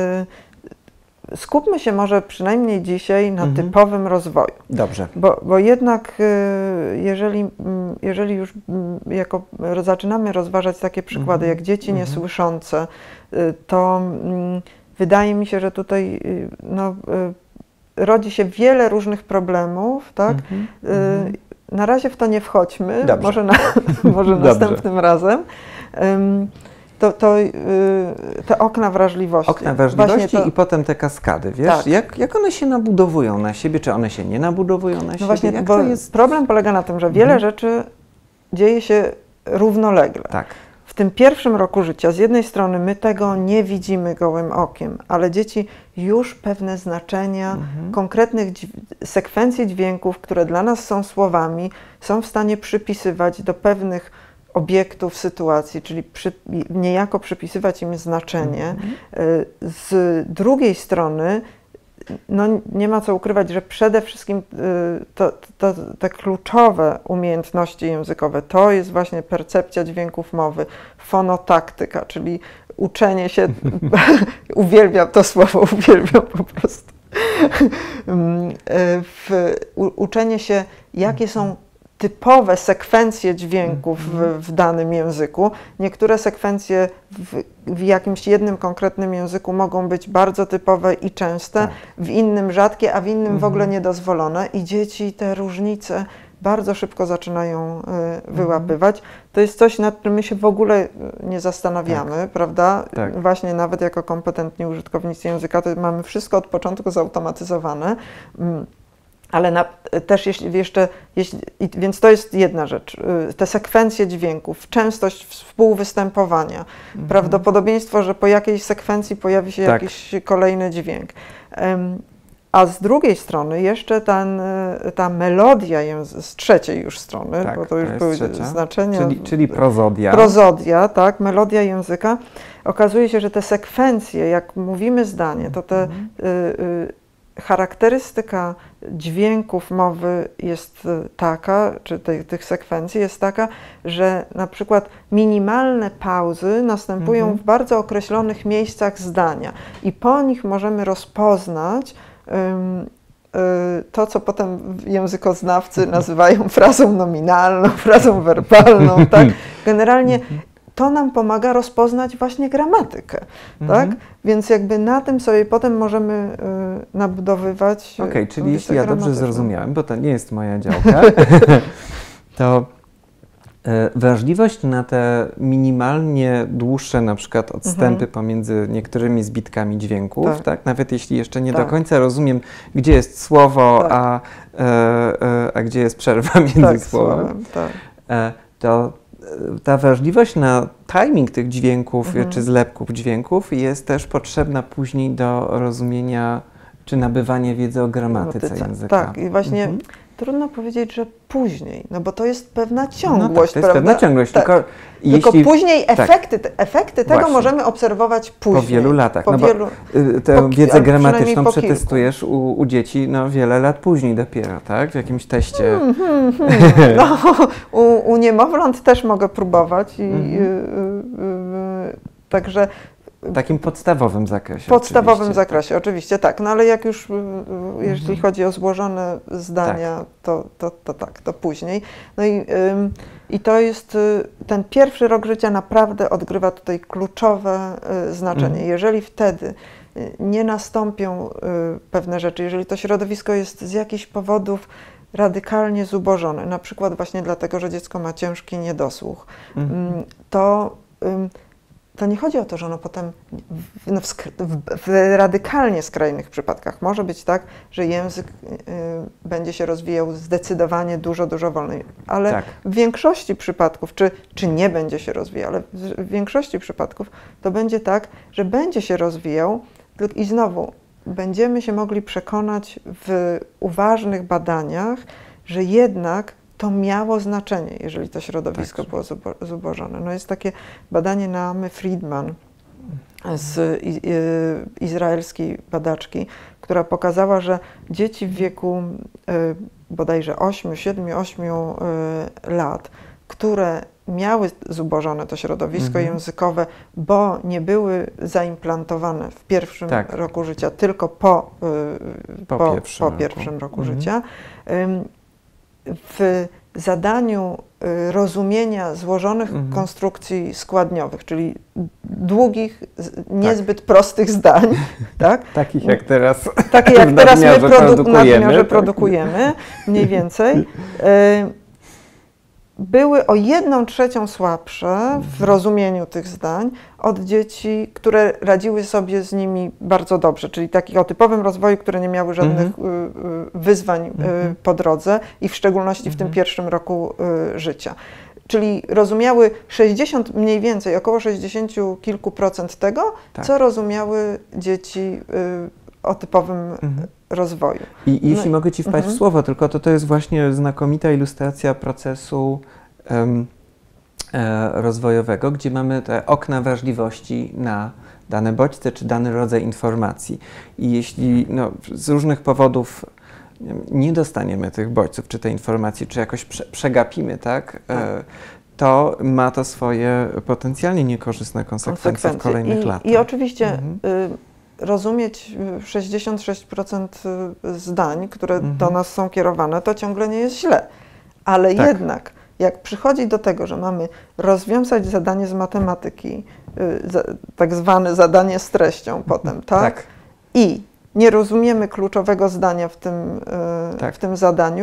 y, skupmy się może przynajmniej dzisiaj na Mhm. typowym rozwoju. Dobrze. Bo, bo jednak y, jeżeli, mm, jeżeli już mm, jako zaczynamy rozważać takie przykłady Mhm. jak dzieci Mhm. niesłyszące, y, to mm, wydaje mi się, że tutaj y, no, y, rodzi się wiele różnych problemów, tak? Mhm. Y, Mhm. Na razie w to nie wchodźmy, Dobrze. może, na, może Dobrze. następnym razem. Ym, To, to y, te okna wrażliwości. Okna wrażliwości Właśnie to- i potem te kaskady, wiesz? Tak. Jak, jak one się nabudowują na siebie, czy one się nie nabudowują na siebie? No właśnie, jak bo to jest? problem polega na tym, że wiele Mhm. rzeczy dzieje się równolegle. Tak. W tym pierwszym roku życia, z jednej strony my tego nie widzimy gołym okiem, ale dzieci już pewne znaczenia Mhm. konkretnych dźw- sekwencji dźwięków, które dla nas są słowami, są w stanie przypisywać do pewnych obiektów, sytuacji, czyli przy, niejako przypisywać im znaczenie. Mhm. Y, Z drugiej strony, no nie ma co ukrywać, że przede wszystkim y, to, to, te kluczowe umiejętności językowe to jest właśnie percepcja dźwięków mowy, fonotaktyka, czyli uczenie się, uwielbiam to słowo, uwielbiam po prostu, Mm, y, w, u, uczenie się, jakie są typowe sekwencje dźwięków w, w danym języku. Niektóre sekwencje w, w jakimś jednym konkretnym języku mogą być bardzo typowe i częste, Tak. w innym rzadkie, a w innym w ogóle Mhm. niedozwolone i dzieci te różnice bardzo szybko zaczynają y, wyłapywać. To jest coś, nad czym my się w ogóle y, nie zastanawiamy, prawda? Tak. Właśnie nawet jako kompetentni użytkownicy języka, to mamy wszystko od początku zautomatyzowane. Mm. Ale na, też jeśli jeszcze, jeśli, więc to jest jedna rzecz. Te sekwencje dźwięków, częstość współwystępowania, mhm. prawdopodobieństwo, że po jakiejś sekwencji pojawi się tak. jakiś kolejny dźwięk. A z drugiej strony jeszcze ten, ta melodia z trzeciej już strony, tak, bo to już to były trzecia. znaczenia. Czyli, czyli prozodia. Prozodia, tak, melodia języka. Okazuje się, że te sekwencje, jak mówimy zdanie, to te mhm. y, y, charakterystyka dźwięków mowy jest taka, czy te, tych sekwencji jest taka, że na przykład minimalne pauzy następują mhm. w bardzo określonych miejscach zdania i po nich możemy rozpoznać um, y, to, co potem językoznawcy nazywają frazą nominalną, frazą werbalną, tak? Generalnie to nam pomaga rozpoznać właśnie gramatykę, mhm. tak? Więc jakby na tym sobie potem możemy y, nabudowywać. Okej, okay, czyli jeśli ja dobrze zrozumiałem, bo to nie jest moja działka, to y, wrażliwość na te minimalnie dłuższe na przykład odstępy mhm. pomiędzy niektórymi zbitkami dźwięków, tak. tak? Nawet jeśli jeszcze nie tak. do końca rozumiem, gdzie jest słowo, tak. a, y, y, a gdzie jest przerwa między tak, słowem, słowem tak. y, to ta wrażliwość na timing tych dźwięków mhm. czy zlepków dźwięków jest też potrzebna później do rozumienia czy nabywania wiedzy o gramatyce Gramatyce. języka. Tak, i właśnie mhm. trudno powiedzieć, że później, no bo to jest pewna ciągłość, no tak, to jest prawda? pewna ciągłość, tak. tylko, tylko jeśli, później efekty, tak. efekty tego Właśnie. możemy obserwować później. Po wielu latach, po no wielu, bo tę po, wiedzę gramatyczną po przetestujesz u, u dzieci no, wiele lat później dopiero, tak? W jakimś teście. Hmm, hmm, hmm. No, u, u niemowląt też mogę próbować i mm-hmm. y, y, y, także w takim podstawowym zakresie. W podstawowym oczywiście. zakresie, oczywiście tak, no ale jak już, jeśli mhm. chodzi o złożone zdania, tak. To, to, to tak, to później. No i, ym, i to jest, ten pierwszy rok życia naprawdę odgrywa tutaj kluczowe y, znaczenie. Mhm. Jeżeli wtedy y, nie nastąpią y, pewne rzeczy, jeżeli to środowisko jest z jakichś powodów radykalnie zubożone, na przykład właśnie dlatego, że dziecko ma ciężki niedosłuch, mhm. y, to y, to nie chodzi o to, że ono potem w, no w, w, w radykalnie skrajnych przypadkach może być tak, że język y, będzie się rozwijał zdecydowanie dużo, dużo wolniej. Ale tak. w większości przypadków, czy, czy nie będzie się rozwijał, ale w, w większości przypadków to będzie tak, że będzie się rozwijał i znowu będziemy się mogli przekonać w uważnych badaniach, że jednak to miało znaczenie, jeżeli to środowisko tak. było zubożone. No jest takie badanie Naomi Friedman z i, i, izraelskiej badaczki, która pokazała, że dzieci w wieku y, bodajże ośmiu, siedmiu, ośmiu y, lat, które miały zubożone to środowisko mhm. językowe, bo nie były zaimplantowane w pierwszym tak. roku życia, tylko po, y, po, po, pierwszym, po pierwszym roku, roku mhm. życia, y, w zadaniu y, rozumienia złożonych mhm. konstrukcji składniowych, czyli długich, niezbyt tak. prostych zdań, tak? Takich jak teraz, Takie jak teraz my produ produkujemy, nadmiarze tak? produkujemy, mniej więcej, y, były o jedną trzecią słabsze w rozumieniu tych zdań od dzieci, które radziły sobie z nimi bardzo dobrze, czyli takich o typowym rozwoju, które nie miały żadnych mm-hmm. wyzwań mm-hmm. po drodze i w szczególności mm-hmm. w tym pierwszym roku życia. Czyli rozumiały sześćdziesiąt, mniej więcej, około sześćdziesiąt kilku procent tego, tak. co rozumiały dzieci o typowym mm-hmm. rozwoju. I, i jeśli no, mogę Ci wpaść mm-hmm. w słowo, tylko to, to jest właśnie znakomita ilustracja procesu um, e, rozwojowego, gdzie mamy te okna wrażliwości na dane bodźce czy dany rodzaj informacji. I jeśli no, z różnych powodów nie dostaniemy tych bodźców czy tej informacji, czy jakoś prze, przegapimy, tak? E, to ma to swoje potencjalnie niekorzystne konsekwencje, konsekwencje. w kolejnych I, latach. I oczywiście mhm. y, rozumieć sześćdziesiąt sześć procent zdań, które mhm. do nas są kierowane, to ciągle nie jest źle. Ale tak. jednak, jak przychodzi do tego, że mamy rozwiązać zadanie z matematyki, y, za, tak zwane zadanie z treścią potem, tak? tak. I nie rozumiemy kluczowego zdania w tym, y, tak. w tym zadaniu,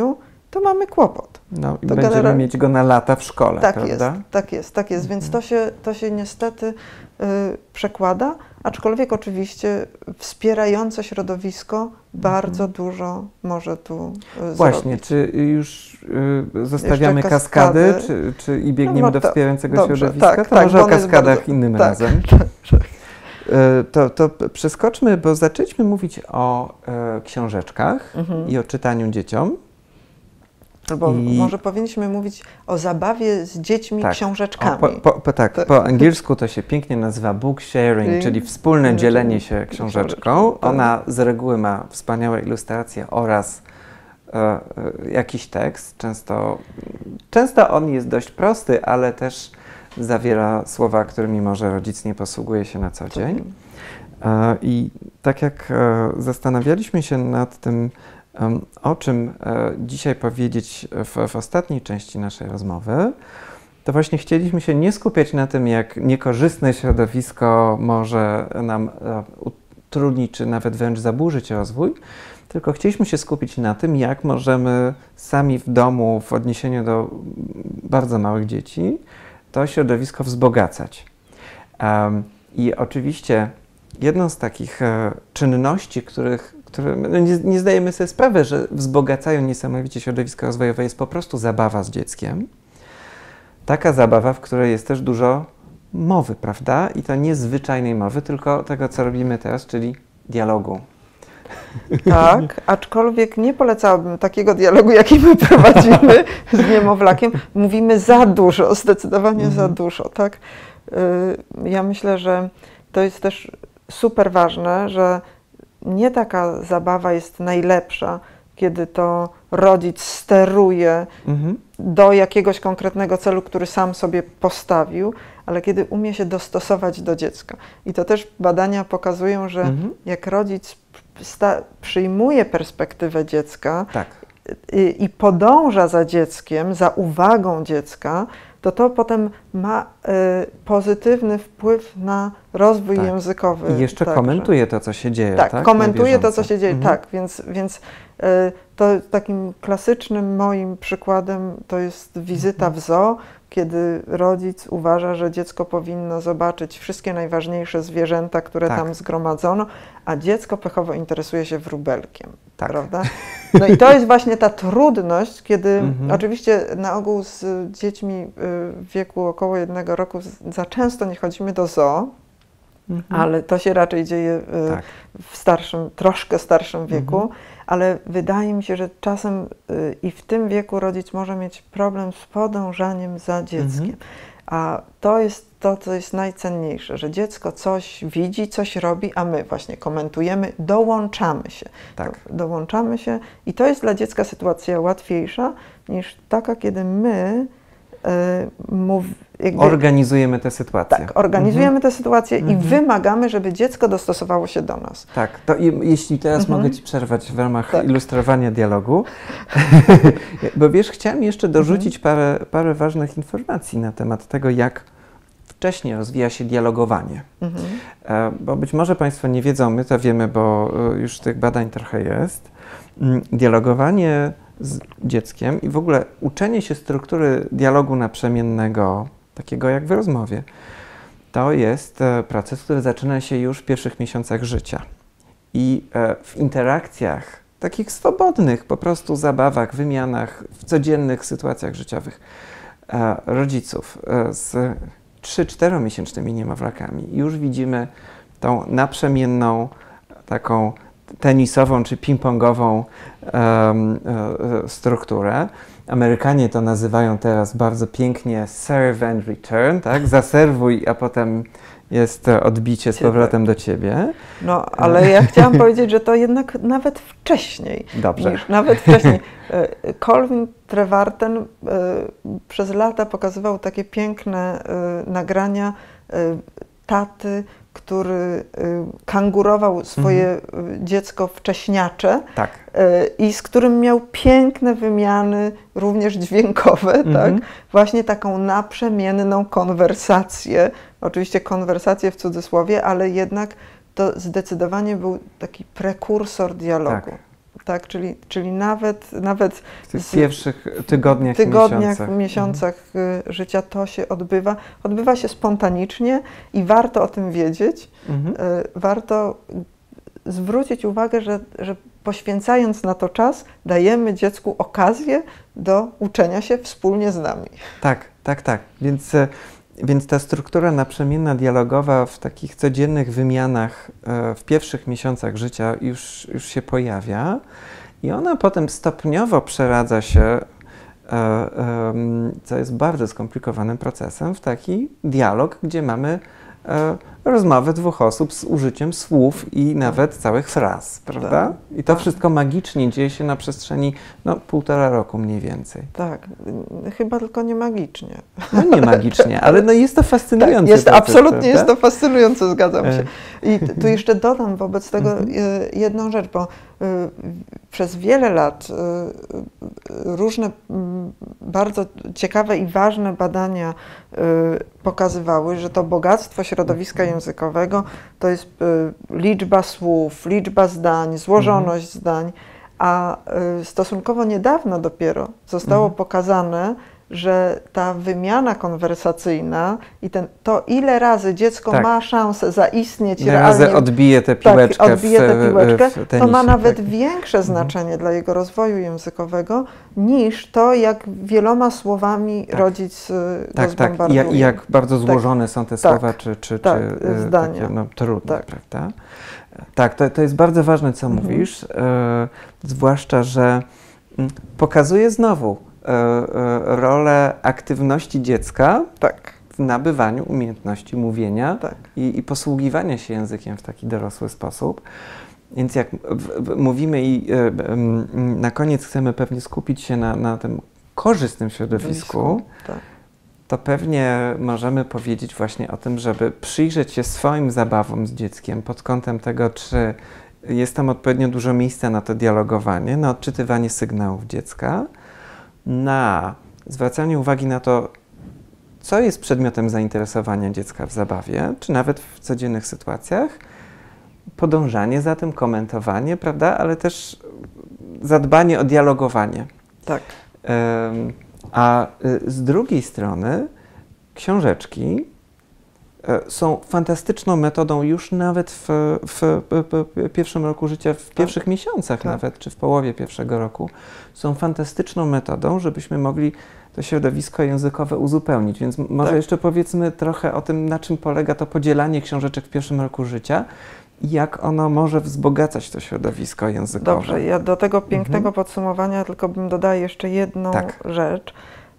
to mamy kłopot. No i to będziemy generalnie... mieć go na lata w szkole, tak prawda? Jest, tak jest, tak jest, więc to się, to się niestety y, przekłada, aczkolwiek oczywiście wspierające środowisko bardzo mhm. dużo może tu y, Właśnie, zrobić. czy już y, zostawiamy kaskady, kaskady czy, czy i biegniemy no, do wspierającego dobrze, środowiska? Tak, to tak, może o kaskadach bardzo, innym tak, razem. Tak, tak. To, to przeskoczmy, bo zaczęliśmy mówić o e, książeczkach mhm. i o czytaniu dzieciom. Albo I... może powinniśmy mówić o zabawie z dziećmi tak. książeczkami. O, po, po, po, tak, tak, po angielsku to się pięknie nazywa book sharing, czyli wspólne dzielenie się książeczką. Ona z reguły ma wspaniałe ilustracje oraz e, jakiś tekst. Często, często on jest dość prosty, ale też zawiera słowa, którymi może rodzic nie posługuje się na co dzień. E, I tak jak e, zastanawialiśmy się nad tym, e, o czym e, dzisiaj powiedzieć w, w ostatniej części naszej rozmowy, to właśnie chcieliśmy się nie skupiać na tym, jak niekorzystne środowisko może nam e, utrudnić, czy nawet wręcz zaburzyć rozwój, tylko chcieliśmy się skupić na tym, jak możemy sami w domu, w odniesieniu do bardzo małych dzieci, to środowisko wzbogacać. Um, I oczywiście jedną z takich e, czynności, których, które no nie, nie zdajemy sobie sprawy, że wzbogacają niesamowicie środowisko rozwojowe, jest po prostu zabawa z dzieckiem. Taka zabawa, w której jest też dużo mowy, prawda? I to nie zwyczajnej mowy, tylko tego, co robimy teraz, czyli dialogu. Tak, aczkolwiek nie polecałabym takiego dialogu, jaki my prowadzimy z niemowlakiem. Mówimy za dużo, zdecydowanie mhm. za dużo, tak? Ja myślę, że to jest też super ważne, że nie taka zabawa jest najlepsza, kiedy to rodzic steruje mhm. do jakiegoś konkretnego celu, który sam sobie postawił, ale kiedy umie się dostosować do dziecka. I to też badania pokazują, że mhm. jak rodzic sta- przyjmuje perspektywę dziecka tak. i, i podąża za dzieckiem, za uwagą dziecka, to to potem ma y, pozytywny wpływ na rozwój tak. językowy. I jeszcze także. komentuje to, co się dzieje. Tak, tak? komentuje to, co się dzieje, mhm. tak, więc, więc y, to takim klasycznym moim przykładem to jest wizyta mhm. w zoo, kiedy rodzic uważa, że dziecko powinno zobaczyć wszystkie najważniejsze zwierzęta, które tak. tam zgromadzono, a dziecko pechowo interesuje się wróbelkiem, tak. prawda? No i to jest właśnie ta trudność, kiedy mhm. oczywiście na ogół z dziećmi w wieku około jednego roku za często nie chodzimy do zoo, mhm. ale to się raczej dzieje tak. w starszym, troszkę starszym wieku, mhm. ale wydaje mi się, że czasem y, i w tym wieku rodzic może mieć problem z podążaniem za dzieckiem. Mhm. A to jest to, co jest najcenniejsze, że dziecko coś widzi, coś robi, a my właśnie komentujemy, dołączamy się. Tak. Do, dołączamy się i to jest dla dziecka sytuacja łatwiejsza niż taka, kiedy my y, mów, jakby, organizujemy tę sytuację. Tak, organizujemy mhm. tę sytuację mhm. i wymagamy, żeby dziecko dostosowało się do nas. Tak, to i, jeśli teraz mhm. mogę Ci przerwać w ramach tak. ilustrowania dialogu, bo wiesz, chciałam jeszcze dorzucić mhm. parę, parę ważnych informacji na temat tego, jak wcześniej rozwija się dialogowanie. Mhm. E, bo być może Państwo nie wiedzą, my to wiemy, bo już tych badań trochę jest. Dialogowanie z dzieckiem i w ogóle uczenie się struktury dialogu naprzemiennego, takiego jak w rozmowie, to jest e, proces, który zaczyna się już w pierwszych miesiącach życia. I e, w interakcjach, takich swobodnych, po prostu zabawach, wymianach, w codziennych sytuacjach życiowych e, rodziców e, z trzy-czteromiesięcznymi niemowlakami już widzimy tą naprzemienną, taką tenisową czy ping-pongową um, e, strukturę. Amerykanie to nazywają teraz bardzo pięknie serve and return, tak? Zaserwuj, a potem jest odbicie z powrotem do ciebie. No, ale ja chciałam powiedzieć, że to jednak nawet wcześniej. Dobrze. Niż, nawet wcześniej. Colvin Trevarten y, przez lata pokazywał takie piękne y, nagrania y, taty, który y, kangurował swoje mhm. dziecko wcześniacze tak. y, i z którym miał piękne wymiany, również dźwiękowe, mhm. tak? Właśnie taką naprzemienną konwersację, oczywiście konwersację w cudzysłowie, ale jednak to zdecydowanie był taki prekursor dialogu. Tak. tak? Czyli, czyli nawet, nawet w tych pierwszych tygodniach, tygodniach miesiącach, miesiącach mhm. życia to się odbywa. Odbywa się spontanicznie i warto o tym wiedzieć. Mhm. Warto zwrócić uwagę, że, że poświęcając na to czas, dajemy dziecku okazję do uczenia się wspólnie z nami. Tak, tak, tak. Więc, więc ta struktura naprzemienna, dialogowa w takich codziennych wymianach w pierwszych miesiącach życia już, już się pojawia i ona potem stopniowo przeradza się, co jest bardzo skomplikowanym procesem, w taki dialog, gdzie mamy rozmowę dwóch osób z użyciem słów i nawet całych fraz, prawda? Tak, I to tak. wszystko magicznie dzieje się na przestrzeni no, półtora roku mniej więcej. Tak, chyba tylko nie magicznie. No nie magicznie, ale no jest to fascynujące. Tak, jest, proces, absolutnie prawda? jest to fascynujące, zgadzam się. I tu jeszcze dodam wobec tego jedną rzecz, bo przez wiele lat różne bardzo ciekawe i ważne badania pokazywały, że to bogactwo środowiska językowego to jest liczba słów, liczba zdań, złożoność mhm. zdań, a stosunkowo niedawno dopiero zostało mhm. pokazane, że ta wymiana konwersacyjna i ten, to, ile razy dziecko tak. ma szansę zaistnieć ile realnie, razy odbije tę piłeczkę, tak, odbije tę piłeczkę w, w tenisie, to ma nawet tak. większe znaczenie mhm. dla jego rozwoju językowego niż to, jak wieloma słowami tak. rodzic tak, go zbombarduje. Tak, i jak, jak bardzo złożone tak. są te słowa, tak. czy, czy, tak, czy zdania. Takie, no, trudne, tak. prawda? Tak, to, to jest bardzo ważne, co mhm. mówisz, e, zwłaszcza, że m, pokazuje znowu rolę aktywności dziecka tak. w nabywaniu umiejętności mówienia tak. i, i posługiwania się językiem w taki dorosły sposób. Więc jak w, w, mówimy i y, y, na koniec chcemy pewnie skupić się na, na tym korzystnym środowisku, tak. to pewnie możemy powiedzieć właśnie o tym, żeby przyjrzeć się swoim zabawom z dzieckiem pod kątem tego, czy jest tam odpowiednio dużo miejsca na to dialogowanie, na odczytywanie sygnałów dziecka, na zwracanie uwagi na to, co jest przedmiotem zainteresowania dziecka w zabawie, czy nawet w codziennych sytuacjach, podążanie za tym, komentowanie, prawda, ale też zadbanie o dialogowanie. Tak. Um, a z drugiej strony książeczki są fantastyczną metodą już nawet w, w, w, w pierwszym roku życia, w tak. pierwszych miesiącach tak. nawet, czy w połowie pierwszego roku, są fantastyczną metodą, żebyśmy mogli to środowisko językowe uzupełnić. Więc może tak. jeszcze powiedzmy trochę o tym, na czym polega to podzielanie książeczek w pierwszym roku życia i jak ono może wzbogacać to środowisko językowe. Dobrze, ja do tego pięknego mhm. podsumowania tylko bym dodała jeszcze jedną tak. rzecz,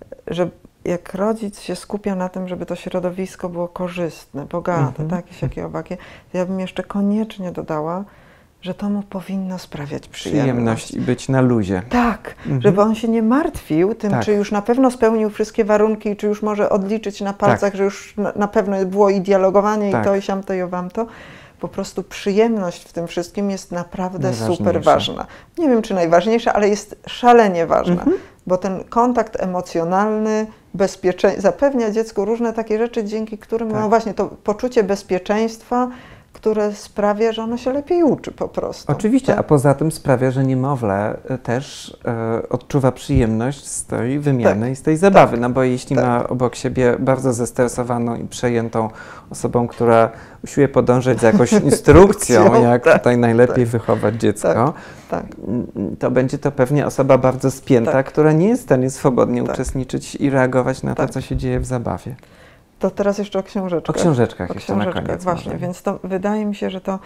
że jak rodzic się skupia na tym, żeby to środowisko było korzystne, bogate, mm-hmm. takie, siakie, owakie, to ja bym jeszcze koniecznie dodała, że to mu powinno sprawiać przyjemność. Przyjemność i być na luzie. Tak, mm-hmm. żeby on się nie martwił tym, tak. czy już na pewno spełnił wszystkie warunki, czy już może odliczyć na palcach, tak. że już na, na pewno było i dialogowanie, tak. i to, i siamto, i owamto. Po prostu przyjemność w tym wszystkim jest naprawdę super ważna. Nie wiem, czy najważniejsza, ale jest szalenie ważna, mm-hmm. bo ten kontakt emocjonalny, bezpieczeństwo, zapewnia dziecku różne takie rzeczy, dzięki którym, tak. no właśnie, to poczucie bezpieczeństwa, które sprawia, że ono się lepiej uczy po prostu. Oczywiście, tak? a poza tym sprawia, że niemowlę też e, odczuwa przyjemność z tej wymiany tak. i z tej zabawy, tak. no bo jeśli tak. ma obok siebie bardzo zestresowaną i przejętą osobą, która usiłuje podążać za jakąś instrukcją, jak tak. tutaj najlepiej tak. wychować dziecko, tak. Tak. to będzie to pewnie osoba bardzo spięta, tak. która nie jest w stanie swobodnie tak. uczestniczyć i reagować na tak. to, co się dzieje w zabawie. To teraz jeszcze o książeczkach. O książeczkach o jeszcze książeczkach, na koniec. Właśnie, może. Więc to wydaje mi się, że to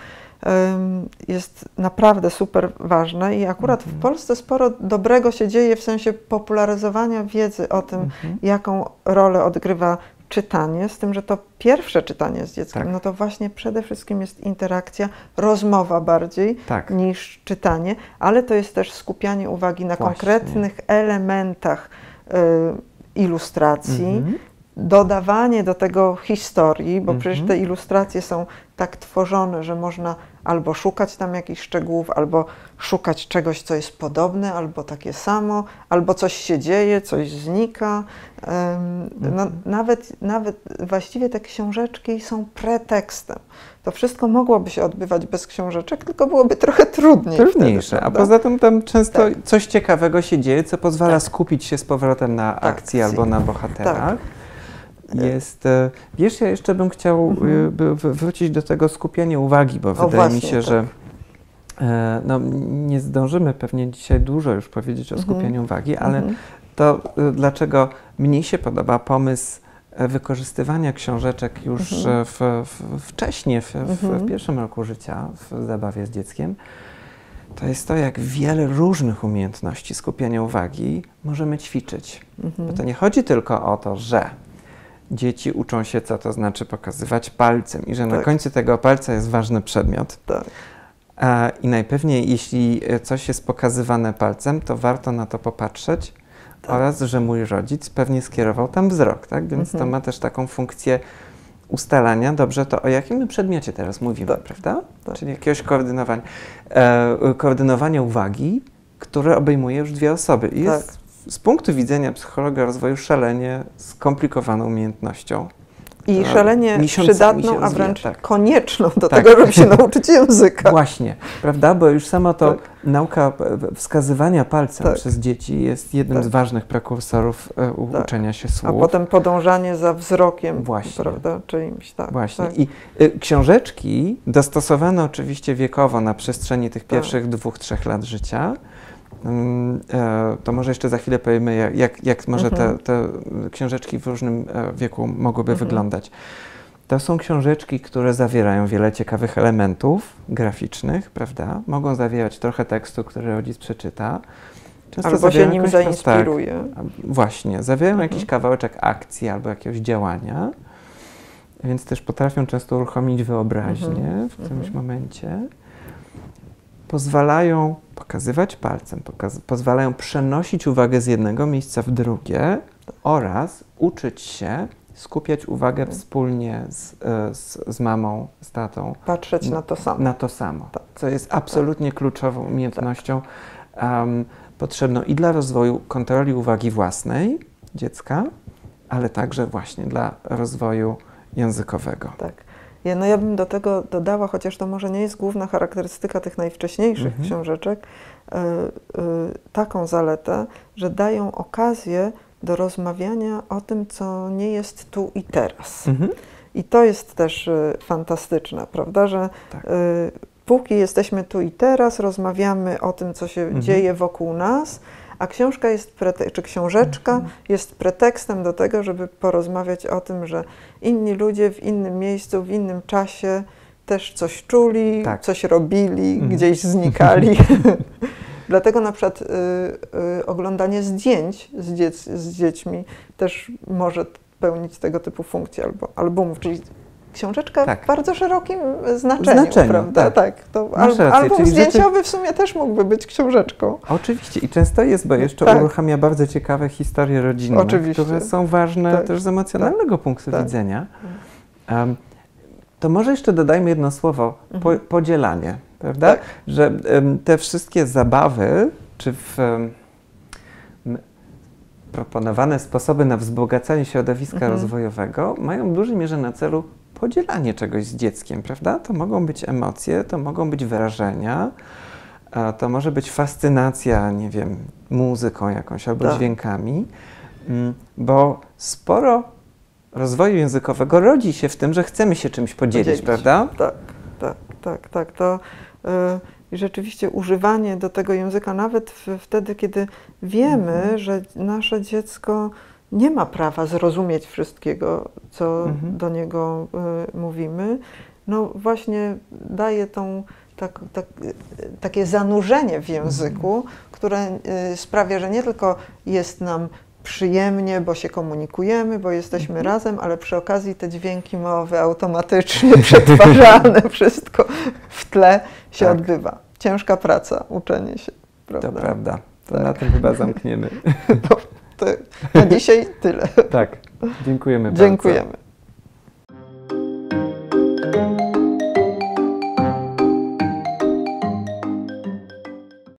um, jest naprawdę super ważne i akurat mm-hmm. w Polsce sporo dobrego się dzieje w sensie popularyzowania wiedzy o tym, mm-hmm. jaką rolę odgrywa czytanie, z tym, że to pierwsze czytanie z dzieckiem, tak. no to właśnie przede wszystkim jest interakcja, rozmowa bardziej tak. niż czytanie, ale to jest też skupianie uwagi na właśnie. konkretnych elementach y, ilustracji, mm-hmm. dodawanie do tego historii, bo mm-hmm. przecież te ilustracje są tak tworzone, że można albo szukać tam jakichś szczegółów, albo szukać czegoś, co jest podobne, albo takie samo, albo coś się dzieje, coś znika. No, nawet, nawet właściwie te książeczki są pretekstem. To wszystko mogłoby się odbywać bez książeczek, tylko byłoby trochę trudniej. Trudniejsze, wtedy, a poza tym tam często tak. coś ciekawego się dzieje, co pozwala tak. skupić się z powrotem na akcji, akcji. albo na bohaterach. Tak. Jest, wiesz, ja jeszcze bym chciał mhm. by wrócić do tego skupienia uwagi, bo o, wydaje właśnie, mi się, tak. że no, nie zdążymy pewnie dzisiaj dużo już powiedzieć o skupieniu mhm. uwagi, ale mhm. to dlaczego mnie się podoba pomysł wykorzystywania książeczek już mhm. w, w, wcześniej, w, w, mhm. w pierwszym roku życia, w zabawie z dzieckiem, to jest to, jak wiele różnych umiejętności skupiania uwagi możemy ćwiczyć. Mhm. Bo to nie chodzi tylko o to, że dzieci uczą się, co to znaczy pokazywać palcem i że tak. na końcu tego palca jest ważny przedmiot. Tak. A, I najpewniej, jeśli coś jest pokazywane palcem, to warto na to popatrzeć tak. oraz, że mój rodzic pewnie skierował tam wzrok, tak? Więc mhm. to ma też taką funkcję ustalania, dobrze, to o jakim przedmiocie teraz mówimy, tak. prawda? Tak. Czyli jakiegoś koordynowania, e, koordynowania uwagi, które obejmuje już dwie osoby. I jest tak. z punktu widzenia psychologa rozwoju szalenie skomplikowaną umiejętnością. I szalenie przydatną, rozwija, a wręcz tak. konieczną do tak. tego, żeby się nauczyć języka. Właśnie, prawda? Bo już sama to tak. nauka wskazywania palcem tak. przez dzieci jest jednym tak. z ważnych prekursorów u, tak. uczenia się słów. A potem podążanie za wzrokiem, Właśnie. prawda? Czyimś, tak. Właśnie. Tak. I y, książeczki dostosowane oczywiście wiekowo na przestrzeni tych pierwszych tak. dwóch, trzech lat życia. To może jeszcze za chwilę powiemy, jak, jak, jak może mhm. te, te książeczki w różnym wieku mogłyby mhm. wyglądać. To są książeczki, które zawierają wiele ciekawych elementów graficznych, prawda? Mogą zawierać trochę tekstu, który rodzic przeczyta. Często albo się nim zainspiruje. Tak, właśnie, zawierają mhm. jakiś kawałeczek akcji albo jakiegoś działania, więc też potrafią często uruchomić wyobraźnię mhm. w którymś mhm. momencie. Pozwalają pokazywać palcem, pokaz pozwalają przenosić uwagę z jednego miejsca w drugie oraz uczyć się skupiać uwagę hmm. wspólnie z, z, z mamą, z tatą. Patrzeć na to samo. Na to samo, tak. co jest absolutnie tak. kluczową umiejętnością tak. um, potrzebną i dla rozwoju kontroli uwagi własnej dziecka, ale także właśnie dla rozwoju językowego. Tak. Ja, no ja bym do tego dodała, chociaż to może nie jest główna charakterystyka tych najwcześniejszych mhm. książeczek, y, y, taką zaletę, że dają okazję do rozmawiania o tym, co nie jest tu i teraz. Mhm. I to jest też y, fantastyczne, prawda, że tak. y, póki jesteśmy tu i teraz, rozmawiamy o tym, co się mhm. dzieje wokół nas, a książka jest, czy książeczka mhm. jest pretekstem do tego, żeby porozmawiać o tym, że inni ludzie w innym miejscu, w innym czasie też coś czuli, tak. coś robili, mhm. gdzieś znikali. Dlatego na przykład y, y, oglądanie zdjęć z, dziec z dziećmi też może pełnić tego typu funkcje, albo albumów, czyli książeczka tak. w bardzo szerokim znaczeniu, znaczeniu prawda? Tak. tak to al album zdjęciowy w sumie też mógłby być książeczką. Oczywiście i często jest, bo jeszcze tak. uruchamia bardzo ciekawe historie rodzinne, Oczywiście. które są ważne tak. też z emocjonalnego tak. punktu tak. widzenia. Um, to może jeszcze dodajmy jedno słowo, mhm. po, podzielanie, prawda? Tak. Że um, te wszystkie zabawy, czy w, um, proponowane sposoby na wzbogacanie środowiska mhm. rozwojowego mają w dużej mierze na celu podzielanie czegoś z dzieckiem, prawda? To mogą być emocje, to mogą być wrażenia, to może być fascynacja, nie wiem, muzyką jakąś albo tak. dźwiękami, bo sporo rozwoju językowego rodzi się w tym, że chcemy się czymś podzielić, podzielić. prawda? Tak, tak, tak, tak. To yy, rzeczywiście używanie do tego języka nawet w, wtedy, kiedy wiemy, mhm. że nasze dziecko nie ma prawa zrozumieć wszystkiego, co mhm. do niego y, mówimy, no właśnie daje tą, tak, tak, takie zanurzenie w języku, mhm. które y, sprawia, że nie tylko jest nam przyjemnie, bo się komunikujemy, bo jesteśmy mhm. razem, ale przy okazji te dźwięki mowy automatycznie przetwarzane, wszystko w tle się tak. odbywa. Ciężka praca, uczenie się. Prawda? To prawda. To tak. na tym chyba zamkniemy. No, to na dzisiaj tyle. Tak. Dziękujemy bardzo. Dziękujemy.